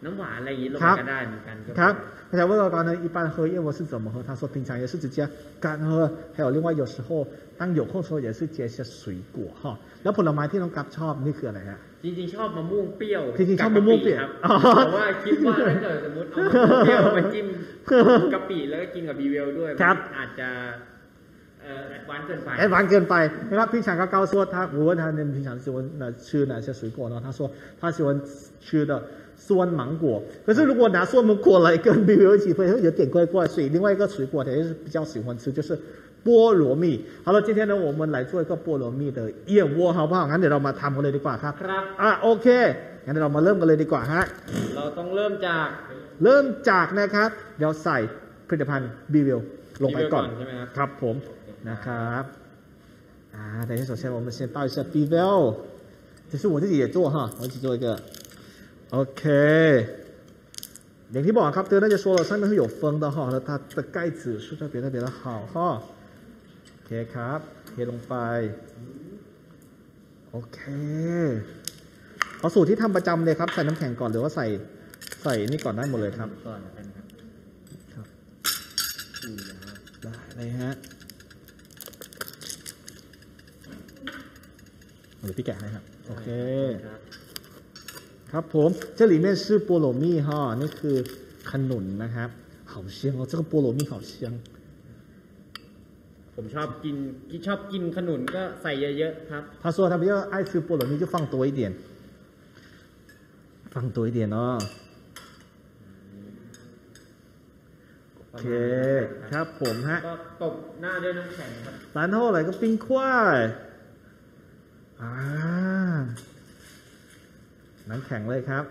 น้ำหวานอะไรอย่างนี้ลงครัไปบก็ได้เหมือนกันครับ他想问老高呢，一般喝燕窝是怎么喝？他说平常也是直接干喝，还有另外有时候当有空的时候也是接一些水果哈。แล้วผลไม้ที่น้องกัฟชอบนี่คืออะไรฮะจริงๆชอบมะม่วงเปรี้ยวจริงๆชอบมะม่วงเปรี้ยวครับอ๋อแต่ว่าคิดว่าถ้าเกิดสมมติเอามะม่วงเปรี้ยวมาจิ้มกะปิแล้วก็กินกับบีเวลด้วยครับมันอาจจะหวานเกินไป哎，玩เกินไปนะครับ平常刚刚说他，我问他你平常喜欢吃哪些水果呢？他说他喜欢吃的酸芒果，可是如果拿酸芒果来跟 B B 一起配，会有点怪怪，所以另外一个水果他也是比较喜欢吃，就是菠萝蜜。好了，今天呢，我们来做一个菠萝蜜的燕窝，好不好？งั้นเดี๋ยวเรามาทำกันเลยดีกว่าครับครับโอเคงั้นเดี๋ยวเรามาเริ่มกันเลยดีกว่าฮะเราต้องเริ่มจากเริ่มจากนะครับเดี๋ยวใส่ผลิตภัณฑ์ B B ลงไปก่อนใช่ไหมครับครับผมนะครับ等一下首先我们先倒一下 B V， 这是我自己也做哈，我一起做一个 OK อย่างที่บอกครับเตือนน่าจะ说了上面是有风的哈แล้ว它的盖子是特别特别的好哈โอเคครับเทลงไปโอเคเอาสูตรที่ทำประจำเลยครับใส่น้ำแข็งก่อนหรือว่าใส่นี่ก่อนได้หมดเลยครับก่อนกันครับได้เลยฮะเดี๋ยวพี่แกะให้ครับโอเคครับผม这里面是菠萝蜜哈นี่คือขนุนนะครับ好香哦这个菠萝蜜好香ผมชอบกินขนุนก็ใส่เยอะๆครับ他说他比较爱吃菠萝蜜就放多一点放多一点哦โอเคครับผมฮะก็ตบหน้าด้วยน้ำแข็งครับ然后来个冰块น้ำแข็งเลยครับ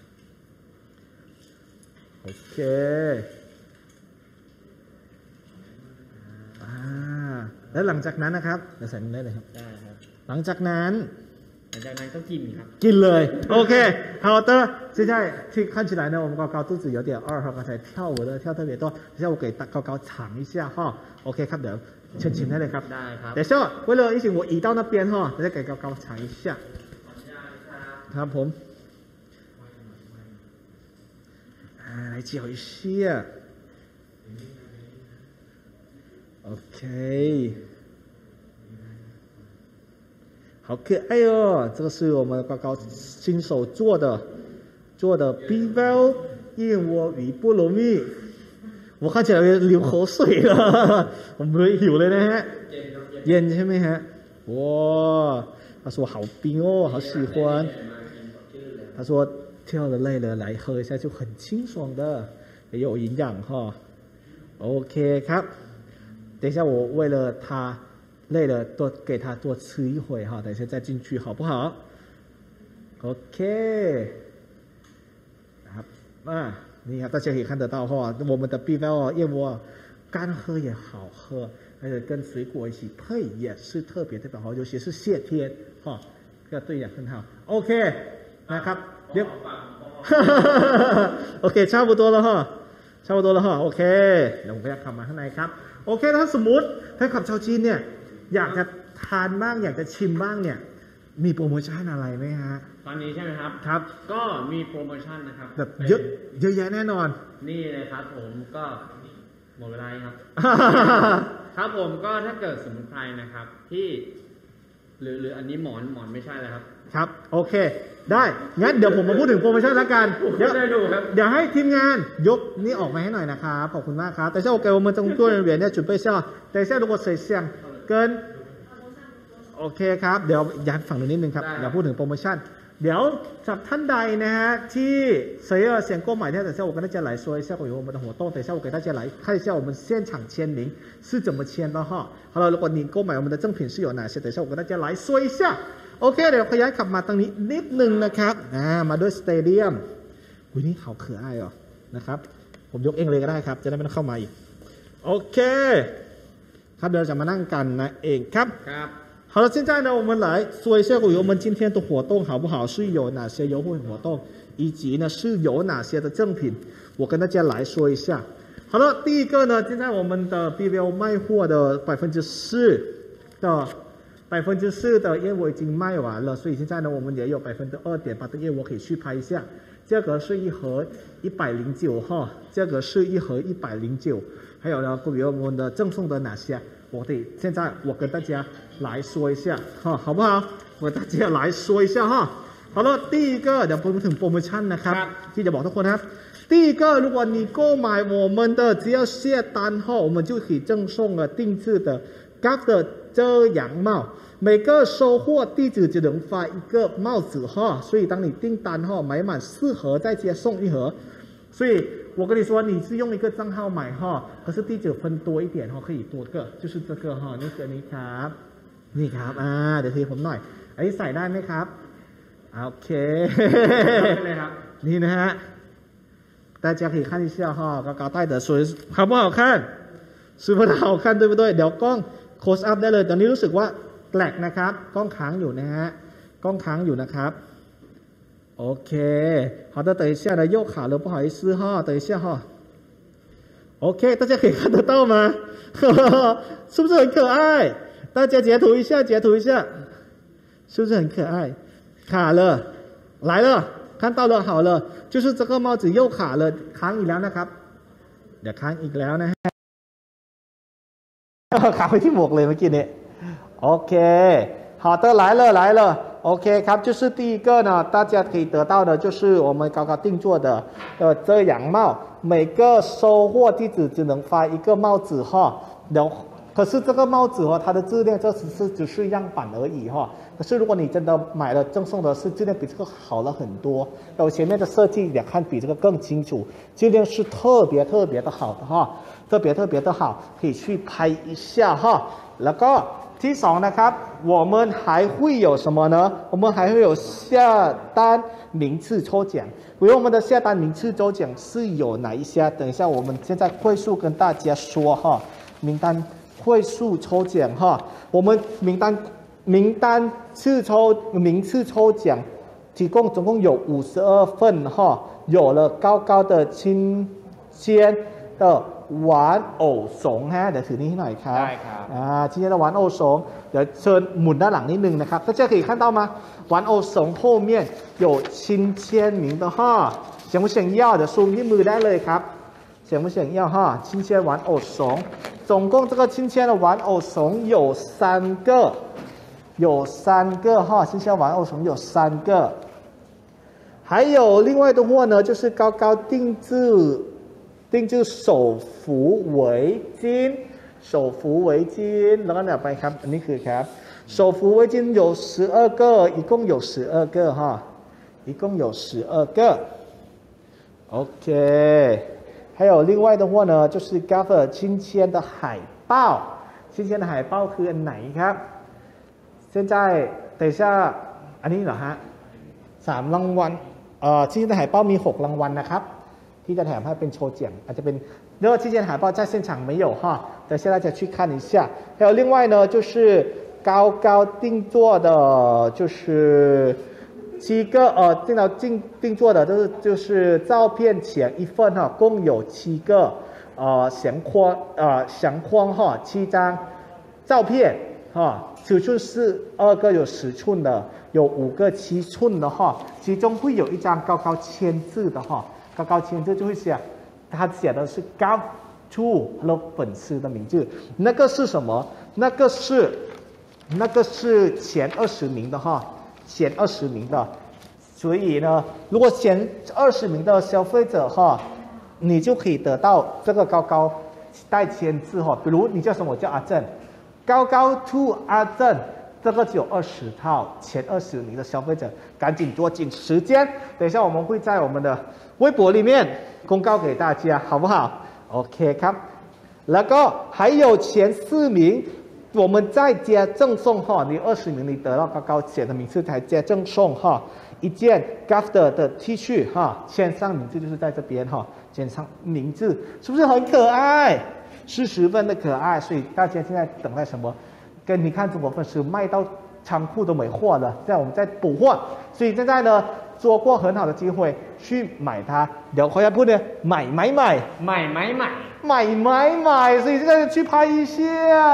โอเคแล้วหลังจากนั้นนะครับเดี๋ยวใส่ลงได้เลยครับได้ครับหลังจากนั้นก็กินครับกินเลยโอเค好的现在看起来呢我们高高肚子有点饿哈刚才跳舞的跳特别多等下我给高高尝一下哈 OK ครับเดี๋ยวเชิญชิมได้เลยครับได้ครับ等下为了一起我移到那边哈等下给高高尝一下ครับผม来搅一下 OK 好可爱哦这个是我们高高亲手做的 B V 燕窝与菠萝蜜我看起来流口水了我没หิวเลยนะฮะเย็นใช่ไหมฮะ哇他说好冰哦好喜欢他说跳了累了来喝一下就很清爽的也有营养哈 OK ครับ等一下我为了他累了多给他多吃一会哈等一下再进去好不好 OK ครับนี่ครับ大家可以看得到哈我们的 B V 燕窝干喝也好喝而且跟水果一起配也是特别特别好尤其是夏天哈这个对也很好 OK นะครับเดี๋ยวโอเค差不多了哈差不多了哈โอเคเดี๋ยวผมจะขับมาข้างในครับโอเคถ้าสมมติแฟนคลับชาวจีนเนี่ยอยากจะทานบ้างอยากจะชิมบ้างเนี่ยมีโปรโมชั่นอะไรไหมฮะตอนนี้ใช่ไหมครับครับก็มีโปรโมชั่นนะครับแบบเยอะแยะแน่นอนนี่เลยครับผมก็หมดเวลาครับ ครับผมก็ถ้าเกิดสมุนไพรนะครับที่หรืออันนี้หมอนไม่ใช่เลยครับครับโอเคได้งั้นเดี๋ยวผมมาพูดถึงโปรโมชั่นแล้วกันเดี๋ยวให้ทีมงานยกนี่ออกมาให้หน่อยนะครับขอบคุณมากครับแต่我给我们工作人员呢准备一下等一下如果谁想跟โอเคครับเดี๋ยวย้ายฝั่งนู้นนิดนึงครับเดี๋ยวพูดถึงโปรโมชั่นเดี๋ยวสำหรับท่านใดนะฮะที่谁想购买呢等下我跟大家来说一下关于我们的活动等一下我给大家来看一下我们现场签名是怎么签的哈好了如果你购买我们的赠品是有哪些等一下我跟大家来说一下โอเคเดี๋ยวขยายขับมาตรงนี้นิดนึงนะครับมาด้วยสเตเดียมอุ้ยนี่เขาเขืออ้ายอ่ะนะครับผมยกเองเลยก็ได้ครับจะได้ไม่ต้องเข้ามาอีกโอเคครับเดี๋ยวจะมานั่งกันนะเองครับ好了，现在呢，我们来说一下我们今天的活动好不好？是有哪些优惠活动，以及呢是有哪些的赠品，我跟大家来说一下。好了，第一个呢，现在我们的 BBO 卖货的4%的燕窝已经卖完了，所以现在呢，我们也有2.8%的燕窝可以去拍一下。 这个是一盒109哈，这个是一盒109，还有呢，比如我们的赠送的哪些？现在我跟大家来说一下哈，好不好？我跟大家来说一下哈。好了，第一个เดี๋ยวผมถึงโปรโมชั่นนะครับที่จะบอกทุกคนนะครับ。第一个，如果你购买我们的，只要下单后，我们就可以赠送了定制的 GAP 的遮阳帽。每个收货地址只能发一个帽子哈，所以当你订单后买满4盒，再接送1盒。所以我跟你说，你是用一个账号买哈，可是地址分多一点哈，可以多个，就是这个哈，นี่คือนี้ครับนี่ครับเดี๋ยวทีผมหน่อยอันนี้ใส่ได้ไหมครับโอเคนี่นะฮะ大家可以看一下哈，高高戴的สวย好不好看是不是好看对不对เดี๋ยวกล้อง close up ได้เลยตอนนี้รู้สึกว่าแกลกนะครับกล้องค้างอยู่นะฮะกล้องค้างอยู่นะครับOK， 好的，等一下呢，又卡了，不好意思哈，等一下哈。OK， 大家可以看得到吗？是不是很可爱？大家截图一下，截图一下，是不是很可爱？卡了，来了，看到了，好了，就是这个帽子又卡了，ค้างอีกแล้วนะครับเดี๋ยวค้างอีกแล้วนะค้างไปที่หมวกเลยเมื่อกี้นี้โอเค好的，来了来了 ，OK ครับ就是第一个呢，大家可以得到的就是我们高高定做的遮阳帽，每个收货地址只能发一个帽子哈，可是这个帽子它的质量只是样板而已哈，可是如果你真的买了赠送的是质量比这个好了很多，我前面的设计也看比这个更清楚，质量是特别的好的哈，特别的好，可以去拍一下哈，然后。ที่2นะครับ我们还会有什么呢我们还会有下单名次抽奖比如我们的下单名次抽奖是有哪一些等一下我们现在快速跟大家说哈名单快速抽奖哈我们名单次抽奖总共有52份哈有了高高的亲签的玩偶怂ฮะเดี๋ยวถือนี้ให้หน่อยครับได้ครับ今天的玩偶怂เดี๋ยวเชิญหมุนด้านหลังนิดนึงนะครับ大家可以看到吗玩偶怂后面有亲签名的哈想不想要的ซูมที่มือได้เลยครับ想不想要哈亲签玩偶怂总共这个亲签的玩偶怂有3个哈亲签玩偶怂有3个还有另外的话呢就是高高定制手扶围巾แล้วก็เนี่ยไปครับอันนี้คือครับ手扶围巾有12个一共有12个哈一共有12个 OK 还有另外的话呢就是 GAF 亲签的海报亲签的海报คืออันไหนครับ现在等一下อันนี้เหรอฮะ3รางวัล亲签的海报มี6รางวัลนะครับที่จะแถมให้เป็นโชว์เจียงอาจจะเป็น因为期间海报在现场没有哈等下大家去看一下还有另外呢就是高高定做的就是7个电脑定做的就是照片前一份哈共有7个相框哈7张照片哈尺寸是2个有10寸的有5个7寸的哈其中会有一张高高签字的哈高高签字就会写他写的是 GAF to 和粉丝的名字那个是什么那个是前20名的哈前20名的所以呢如果前20名的消费者哈你就可以得到这个高高带签字哈比如你叫什么我叫阿正高高 to 阿正这个只有20套前20名的消费者赶紧抓紧时间等一下我们会在我们的微博里面公告给大家好不好 OK ครับแล้วก็还有前4名我们再加赠送哈你20名你得到高高写的名字才加赠送哈一件 GAF 的 T 恤哈签上名字就是在这边哈签上名字是不是很可爱是十分的可爱所以大家现在等待什么跟你看中国粉丝卖到仓库都没货了现在我们在补货所以现在呢做过很好的机会去买它เดี๋ยวขออนุญาตพูดเนี่ยใหม่所以现在去拍一下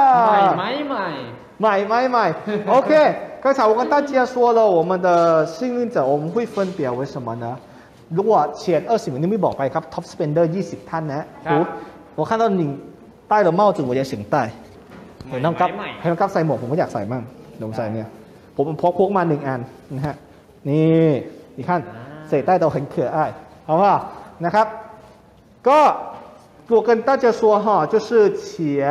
买 OK 刚才我跟大家说了我们的幸运者我们会分别为什么呢如果前20名你ไม่บอกไปครับ Top Spender 20ท่านนะ我看到你戴了帽子我也想戴เห็นน้องกับใส่หมวกผมก็อยากใส่มั่งเดี๋ยวผมใส่เนี่ยผมพกมา1 อันนะฮะนี่อีกขั้นใส่ใต้ตัว很可爱好不好นะครับก็我跟大家说哈就是前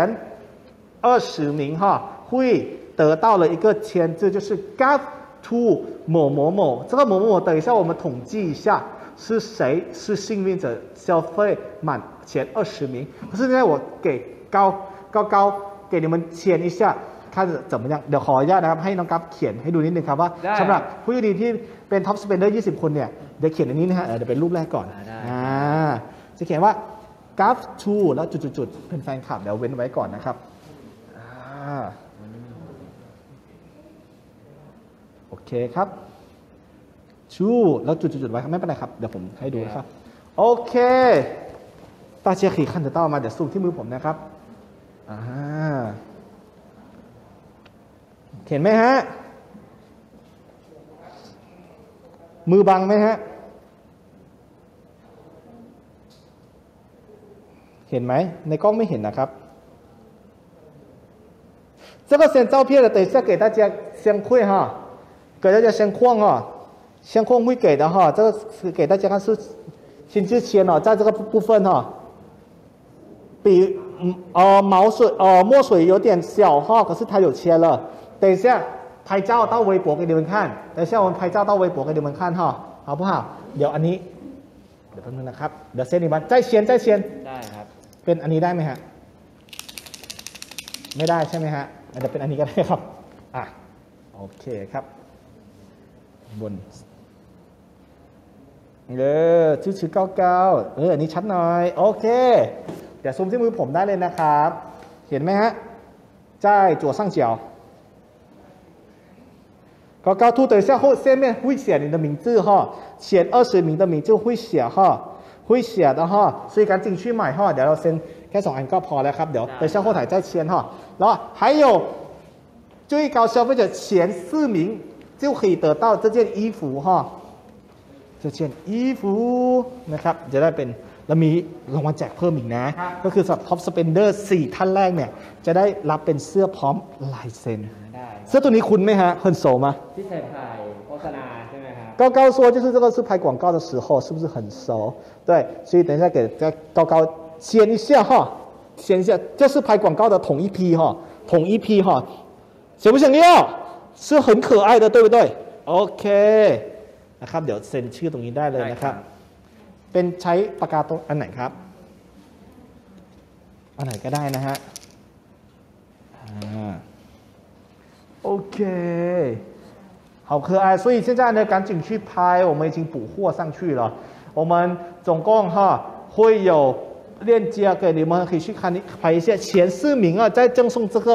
20名哈会得到了一个签字就是 Give to 某某某这个某某某等一下我们统计一下是谁是幸运者消费满前20名可是现在我给高给你们签一下看怎么样เดี๋ยวขออนุญาตนะครับให้น้องกัฟเขียนให้ดูนิดนึงครับว่าสำหรับผู้โชคดีที่เป็น Top Spender 20 คนเนี่ยเดี๋ยวเขียนอันนี้นะฮะเดี๋ยวเป็นรูปแรกก่อนจะเขียนว่ากัฟทูแล้วจุดๆเป็นแฟนคลับเดี๋ยวเว้นไว้ก่อนนะครับโอเคครับชูแล้วจุดๆไว้ไม่เป็นไรครับเดี๋ยวผมให้ดูนะครับโอเคตาเชียร์ขี่ขั้นจะต้องมาเดี๋ยวซูมที่มือผมนะครับเห็นไหมฮะมือบังไหมฮะเห็นไหมในกล้องไม่เห็นนะครับ这个先照片的等一下给大家先会哈给大家先框哈先框会给的哈这个是给大家看是亲自签哦在这个部分哈比墨水有点小哈可是它有签了等一下拍照到微博给你们看等一下我们拍照到微博给你们看哈好不好เดี๋ยวอันนี้เดี๋ยวแป๊บนึงนะครับเดี๋ยวเซ็นอีกวันใจเชียนได้ครับเป็นอันนี้ได้ไหมฮะไม่ได้ใช่ไหมฮะอาจจะเป็นอันนี้ก็ได้ครับโอเคครับบนชื่อ99อันนี้ชัดหน่อยโอเคเดี๋ยวซูมที่มือผมได้เลยนะครับเห็นไหมฮะ在左上角高高兔等一下下面会写你的名字哈前20名的名字会写哈会写的哈所以赶紧去买哈เดี๋ยวเราเซ็นแค่2 อันก็พอแล้วครับเดี๋ยว等一下后台再签哈然后还有最高消费者前4名就可以得到这件衣服哈这件衣服นะครับจะได้เป็นแล้วมีรางวัลแจกเพิ่มอีกนะก็คือสำหรับ Top Spender 4 ท่านแรกเนี่ยจะได้รับเป็นเสื้อพร้อมลายเซ็นเสื้อตัวนี้คุ้นไหมฮะ很熟吗ที่ใส่ถ่ายโฆษณาใช่ไหมครับ高高说就是这个是拍广告的时候是不是很熟对所以等一下给高高签一下哈签一下这是拍广告的同一批哈想不想要是很可爱的对不对 OK นะครับเดี๋ยวเซ็นชื่อตรงนี้ได้เลยนะครับเป็นใช้ปากกาตัวอันไหนครับอันไหนก็ได้นะฮะOK好可爱所以现在呢赶紧去拍我们已经补货上去了我们总共会有链接给你们可以去看拍一下前4名再赠送这个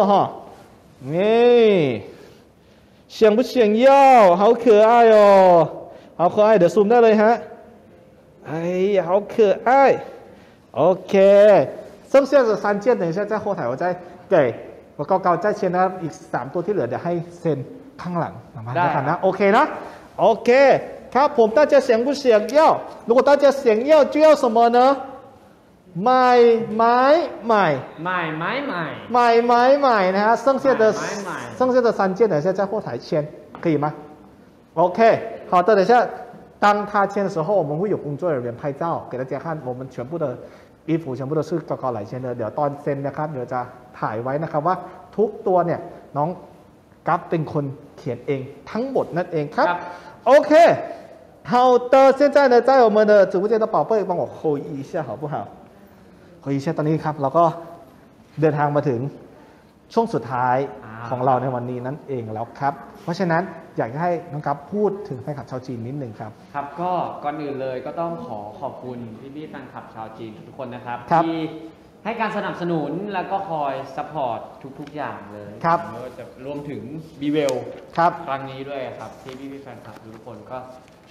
想不想要好可爱哦好可爱的ซูมได้เลยฮะ哎呀好可爱 OK剩下的3件等一下在后台我再给我高高再签นะครับอีก3ตัวที่เหลือเดี๋ยวให้เซ็นข้างหลังประมาณนี้นะโอเคนะโอเคครับผม大家想不想要如果大家想要就要什么呢买นะฮะ剩下的3件等一下在后台签可以吗 OK好的等一下当他签的时候我们会有工作人员拍照给大家看我们全部的衣服全部都是高高来签的เดี๋ยวตอนเซ็นนะครับเดี๋ยวจะถ่ายไว้นะครับว่าทุกตัวเนี่ยน้องกัฟเป็นคนเขียนเองทั้งหมดนั่นเองครับโอเค好的现在呢在我们的直播间的宝贝帮我hold一下好不好hold一下ตอนนี้ครับเราก็เดินทางมาถึงช่วงสุดท้ายของเราในวันนี้นั่นเองแล้วครับเพราะฉะนั้นอยากให้น้องกัฟพูดถึงแฟนคลับชาวจีนนิดนึงครับครับก็ก่อนอื่นเลยก็ต้องขอบคุณพี่ๆแฟนคลับชาวจีนทุกคนนะครับที่ให้การสนับสนุนแล้วก็คอยซัพพอร์ตทุกๆอย่างเลยครับจะรวมถึงบีเวลครับครั้งนี้ด้วยครับที่พี่ๆแฟนคลับทุกคนก็ช่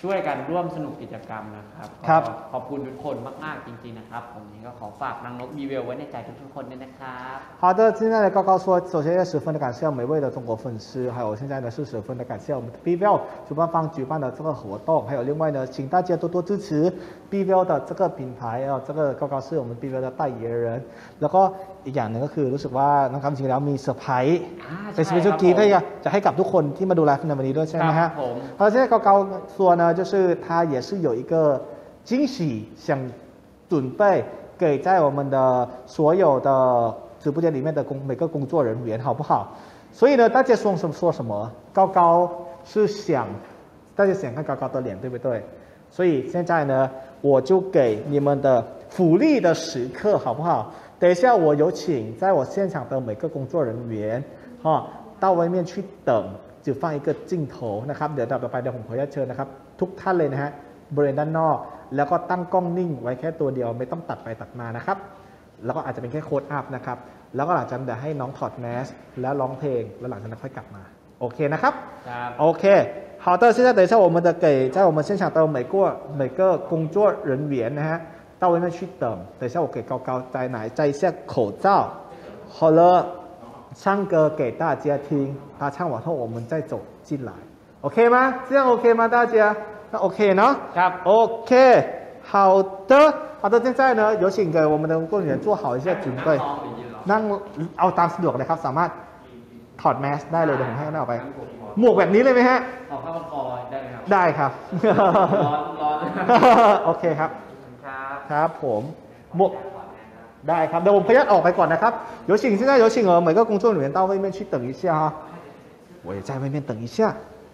ช่วยกันร่วมสนุกกิจกรรมนะครับครับขอบคุณทุกคนมากๆจริงๆนะครับผมนี้ก็ขอฝากนางนกบีเวลไว้ในใจทุกๆคนด้วยนะครับ好的，现在的高高说，首先要十分的感谢每位的中国粉丝，还有现在呢是十分的感谢我们的 BVL 主办方举办的这个活动，还有另外呢，请大家多多支持 BVL 的这个品牌这个高高是我们 BVL 的代言人，แล้วก็อีกอย่างหนึ่งก็คือรู้สึกว่าน้องคำจริงแล้วมีเซอร์ไพรส์เป็นสเปเชียลกีฟจะให้กับทุกคนที่มาดูไลฟ์ในวันนี้ด้วยใช่ไหมฮะ而现在高高说呢，就是他也是有一个惊喜想准备给在我们的所有的直播间里面的每个工作人员，好不好？所以呢，大家说什么？高高是想，大家想看高高的脸，对不对？所以现在呢，我就给你们的福利的时刻，好不好？等一下，我有请在我现场的每个工作人员，到外面去等，จะ放一个镜头นะครับเดี๋ยวต่อไปเดี๋ยวผมขออนุญาตเชิญนะครับทุกท่านเลยนะฮะบริเวณด้านนอกแล้วก็ตั้งกล้องนิ่งไว้แค่ตัวเดียวไม่ต้องตัดไปตัดมานะครับแล้วก็อาจจะเป็นแค่โค้ดอัพนะครับแล้วก็หลังจากนั้นเดี๋ยวให้น้องถอดแมสแล้วร้องเพลงแล้วหลังจากนั้นค่อยกลับมาโอเคนะครับโอเค好的现在等一下我们的给在我们现场的每个工作人员นะฮะ到外面去等等一下我给高高摘一下口罩好了唱歌给大家听他唱完后我们再走进来 OK 吗这样 OK 吗大家那 OK เนาะครับ OK 好的现在呢有请给我们的工作人员做好一下准备นั่งเอาตามสะดวกเลยครับสามารถถอดแมสได้เลยเดี๋ยวผมให้เขาเอาไปหมวกแบบนี้เลยไหมฮะขอเข้าคอได้ไหมครับได้ครับร้อนโอเคครับครับผมหมวกได้ครับเดี๋ยวผมขออนุญาตออกไปก่อนนะครับ有请现在有请每个工作人员到外面去等一下哈我也在外面等一下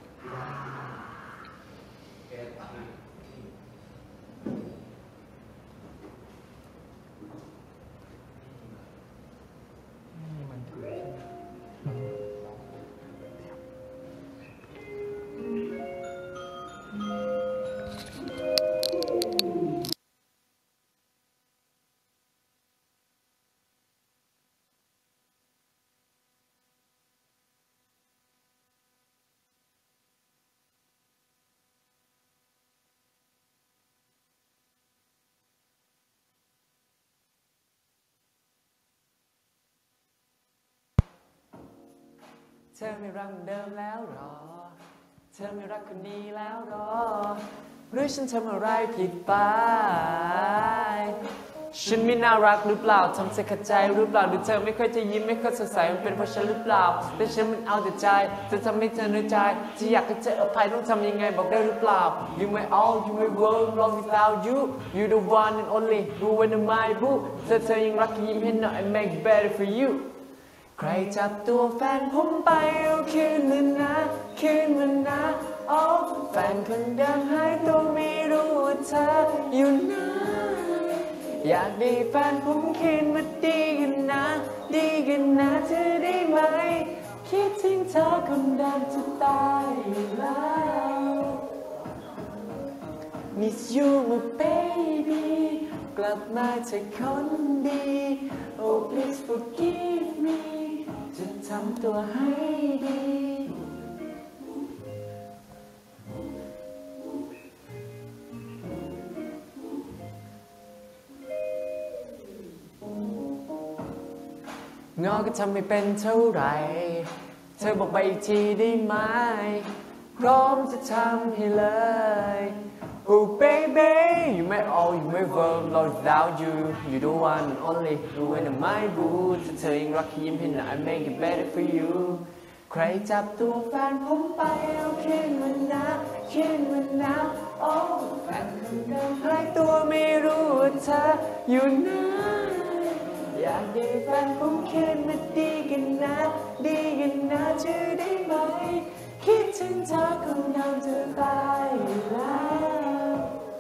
เธอไม่รักเหมือนเดิมแล้วหรอเธอไม่รักคนนี้แล้วหรอหรือฉันทำอะไรผิดไปฉันไม่น่ารักหรือเปล่าทำเสียขัดใจหรือเปล่าหรือเธอไม่ค่อยจะยิ้มไม่ค่อยสดใสมันเป็นเพราะฉันหรือเปล่าแต่ฉันมันเอาแต่ใจจะทำให้เธอน้อยใจจะอยากให้เธออภัยต้องทำยังไงบอกได้หรือเปล่า You my all you my world long without you You the one and only who when my boo เธอยังรักยิ้มให้หน่อย I make better for youใครจับตัวแฟนผมไปเอาคืนมันนะคืนมันนะโอ้แฟนคนเดิมหายตัวไม่รู้ว่าเธออยู่ไหนอยากได้แฟนผมคืนมาดีกันนะดีกันนะเธอได้ไหมคิดถึงเธอคนเดิมจะตายอยู่แล้ว Miss you my baby กลับมาเธอคนดี Oh please forgive me จะทำตัวให้ดีงอก็ทำไม่เป็นเท่าไหร่เธอบอกไปอีกทีได้ไหมพร้อมจะทำให้เลย Oh baby you my all you my world Lord without you you the one and only you and my boo ถ้าเธอยังรักยิ้มให้หน่อย I make it better for you ใครจับตัวแฟนผมไปเอาคืนมันนะคืนมันนะโอ้แฟนคนเดิมหายตัวไม่รู้ว่าเธออยู่ไหนอยากได้แฟนผมคืนมาดีกันนะดีกันนะจะได้ไหมคิดถึงเธอคนเดิมจะตายอยู่แล้ว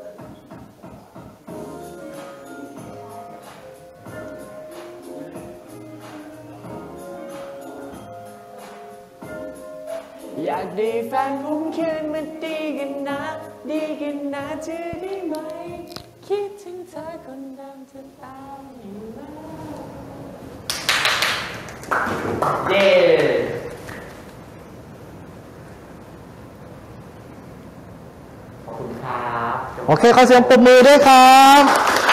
อยากได้แฟนผมคืนมาดีกันนะดีกันนะจะได้ไหมคิดถึงเธอคนเดิมจะตายอยู่แล้วเย้ขอบคุณโอเคขอเสียงปรบมือด้วยครับ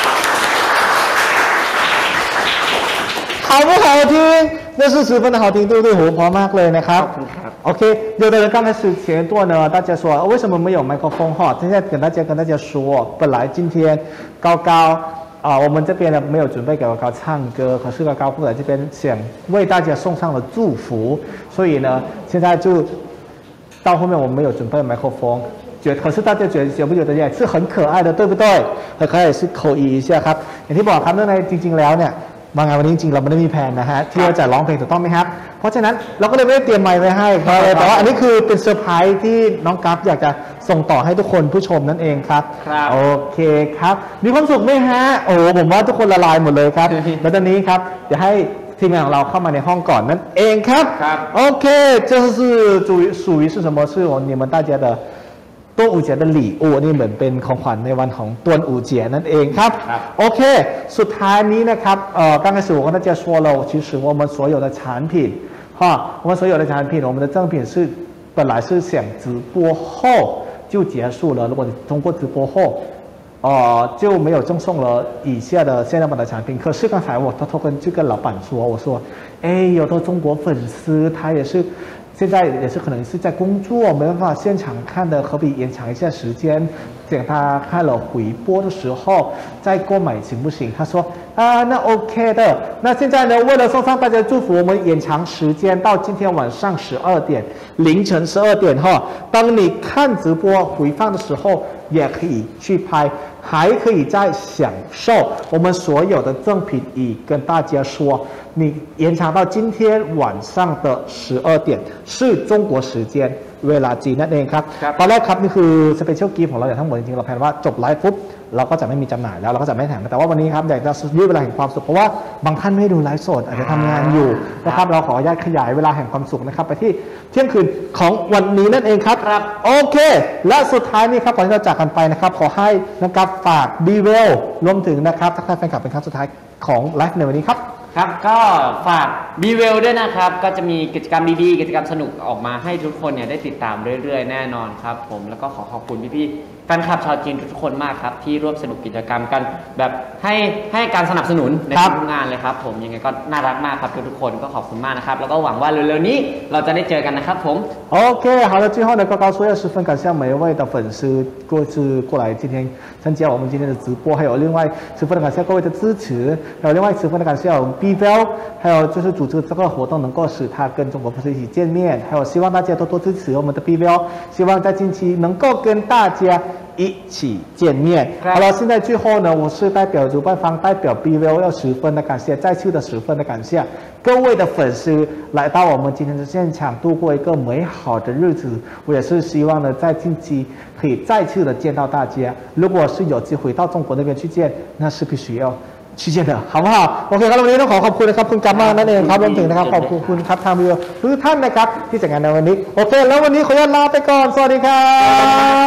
好不好听？那是十分的好听，对不对？活泼มากเลยนะครับOK，有的人刚开始前段呢，大家说为什么没有麦克风哈？现在跟大家说，本来今天高高我们这边呢没有准备给高高唱歌，可是高高过来这边想为大家送上了祝福，所以呢，现在就到后面我们没有准备麦克风。可是大家觉不觉得也是很可爱的，对不对？很可爱也是口译一下ครับอย่างที่บอกครับเรื่องในจริงๆแล้วเนี่ยมางานวันนี้จริงๆเราไม่ได้มีแผนนะฮะที่เราจะร้องเพลงถูกต้องไหมครับเพราะฉะนั้นเราก็เลยไม่ได้เตรียมไมค์ไว้ให้ครับแต่ว่าอันนี้คือเป็นเซอร์ไพรส์ที่น้องกัฟอยากจะส่งต่อให้ทุกคนผู้ชมนั่นเองครับโอเคครับมีความสุขไหมฮะโอ้ผมว่าทุกคนละลายหมดเลยครับแล้วตอนนี้ครับเดี๋ยวให้ทีมงานของเราเข้ามาในห้องก่อนนั่นเองครับโอเค这是属于是什么是你们大家的ต้นอู่เจี๋ย的礼物นี่เหมือนเป็นของขวัญในวันของต้นอู่เจี๋ยนั่นเองครับโอเคสุดท้ายนี้นะครับ刚开始我跟大家说了其实我们所有的产品我们所有的产品我们的赠品是本来是想直播后就结束了如果通过直播后就没有赠送了以下的限量版的产品可是刚才我偷偷跟老板说我说有的中国粉丝他也是现在也是可能是在工作没办法现场看的可不可以延长一下时间等他看了回播的时候再购买行不行他说那 OK 的那现在呢为了送上大家祝福我们延长时间到今天晚上12点凌晨12点当你看直播回放的时候也可以去拍还可以再享受我们所有的赠品已跟大家说你延长到今天晚上的12点是中国时间เวลาจีนนั่นเองครับตอนแรกครับนี่คือสเปเชียลกีฟของเราอย่างทั้งหมดจริงๆเราแพลนว่าจบไลฟ์ปุ๊บเราก็จะไม่มีจำหน่ายแล้วเราก็จะไม่แถมแต่ว่าวันนี้ครับอยากจะยืดเวลาแห่งความสุขเพราะว่าบางท่านไม่ดูไลฟ์สดอาจจะทำงานอยู่นะครับเราขออนุญาตขยายเวลาแห่งความสุขนะครับไปที่เที่ยงคืนของวันนี้นั่นเองครับโอเคและสุดท้ายนี้ครับก่อนที่เราจากกันไปนะครับขอให้นะครับฝากดีเวลรวมถึงนะครับทักทายแฟนคลับเป็นครั้งสุดท้ายของไลฟ์ในวันนี้ครับครับก็ฝากบีเวลด้วยนะครับก็จะมีกิจกรรมดีๆกิจกรรมสนุกออกมาให้ทุกคนเนี่ยได้ติดตามเรื่อยๆแน่นอนครับผมแล้วก็ขอขอบคุณพี่ๆแฟนคลับชาวจีนทุกคนมากครับที่ร่วมสนุกกิจกรรมกันแบบให้การสนับสนุนในทุกงานเลยครับผมยังไงก็น่ารักมากครับทุกคนก็ขอบคุณมากนะครับแล้วก็หวังว่าเร็วๆนี้เราจะได้เจอกันนะครับผม OK好了最后呢高高说要十分感谢每一位的粉丝过来今天参加我们今天的直播还有另外十分的感谢各位的支持还有另外十分的感谢我们 BVL 还有就是组织这个活动能够使他跟中国粉丝一起见面还有希望大家多多支持我们的 BVL 希望在近期能够跟大家一起见面好了现在最后呢我是代表主办方代表 BVL 要十分的感谢再次的十分的感谢各位的粉丝来到我们今天的现场度过一个美好的日子我也是希望呢在近期可以再次的见到大家如果是有机会到中国那边去见那是必须要ชี้แจงเถอะ好不好โอเคครับวันนี้ต้องขอบคุณนะครับคุณกัมมานั่นเองครับรวมถึงนะครับขอบคุณครับทางวิวทุกท่านนะครับที่จัดงานในวันนี้โอเคแล้ววันนี้ขออนุญาตลาไปก่อนสวัสดีครับ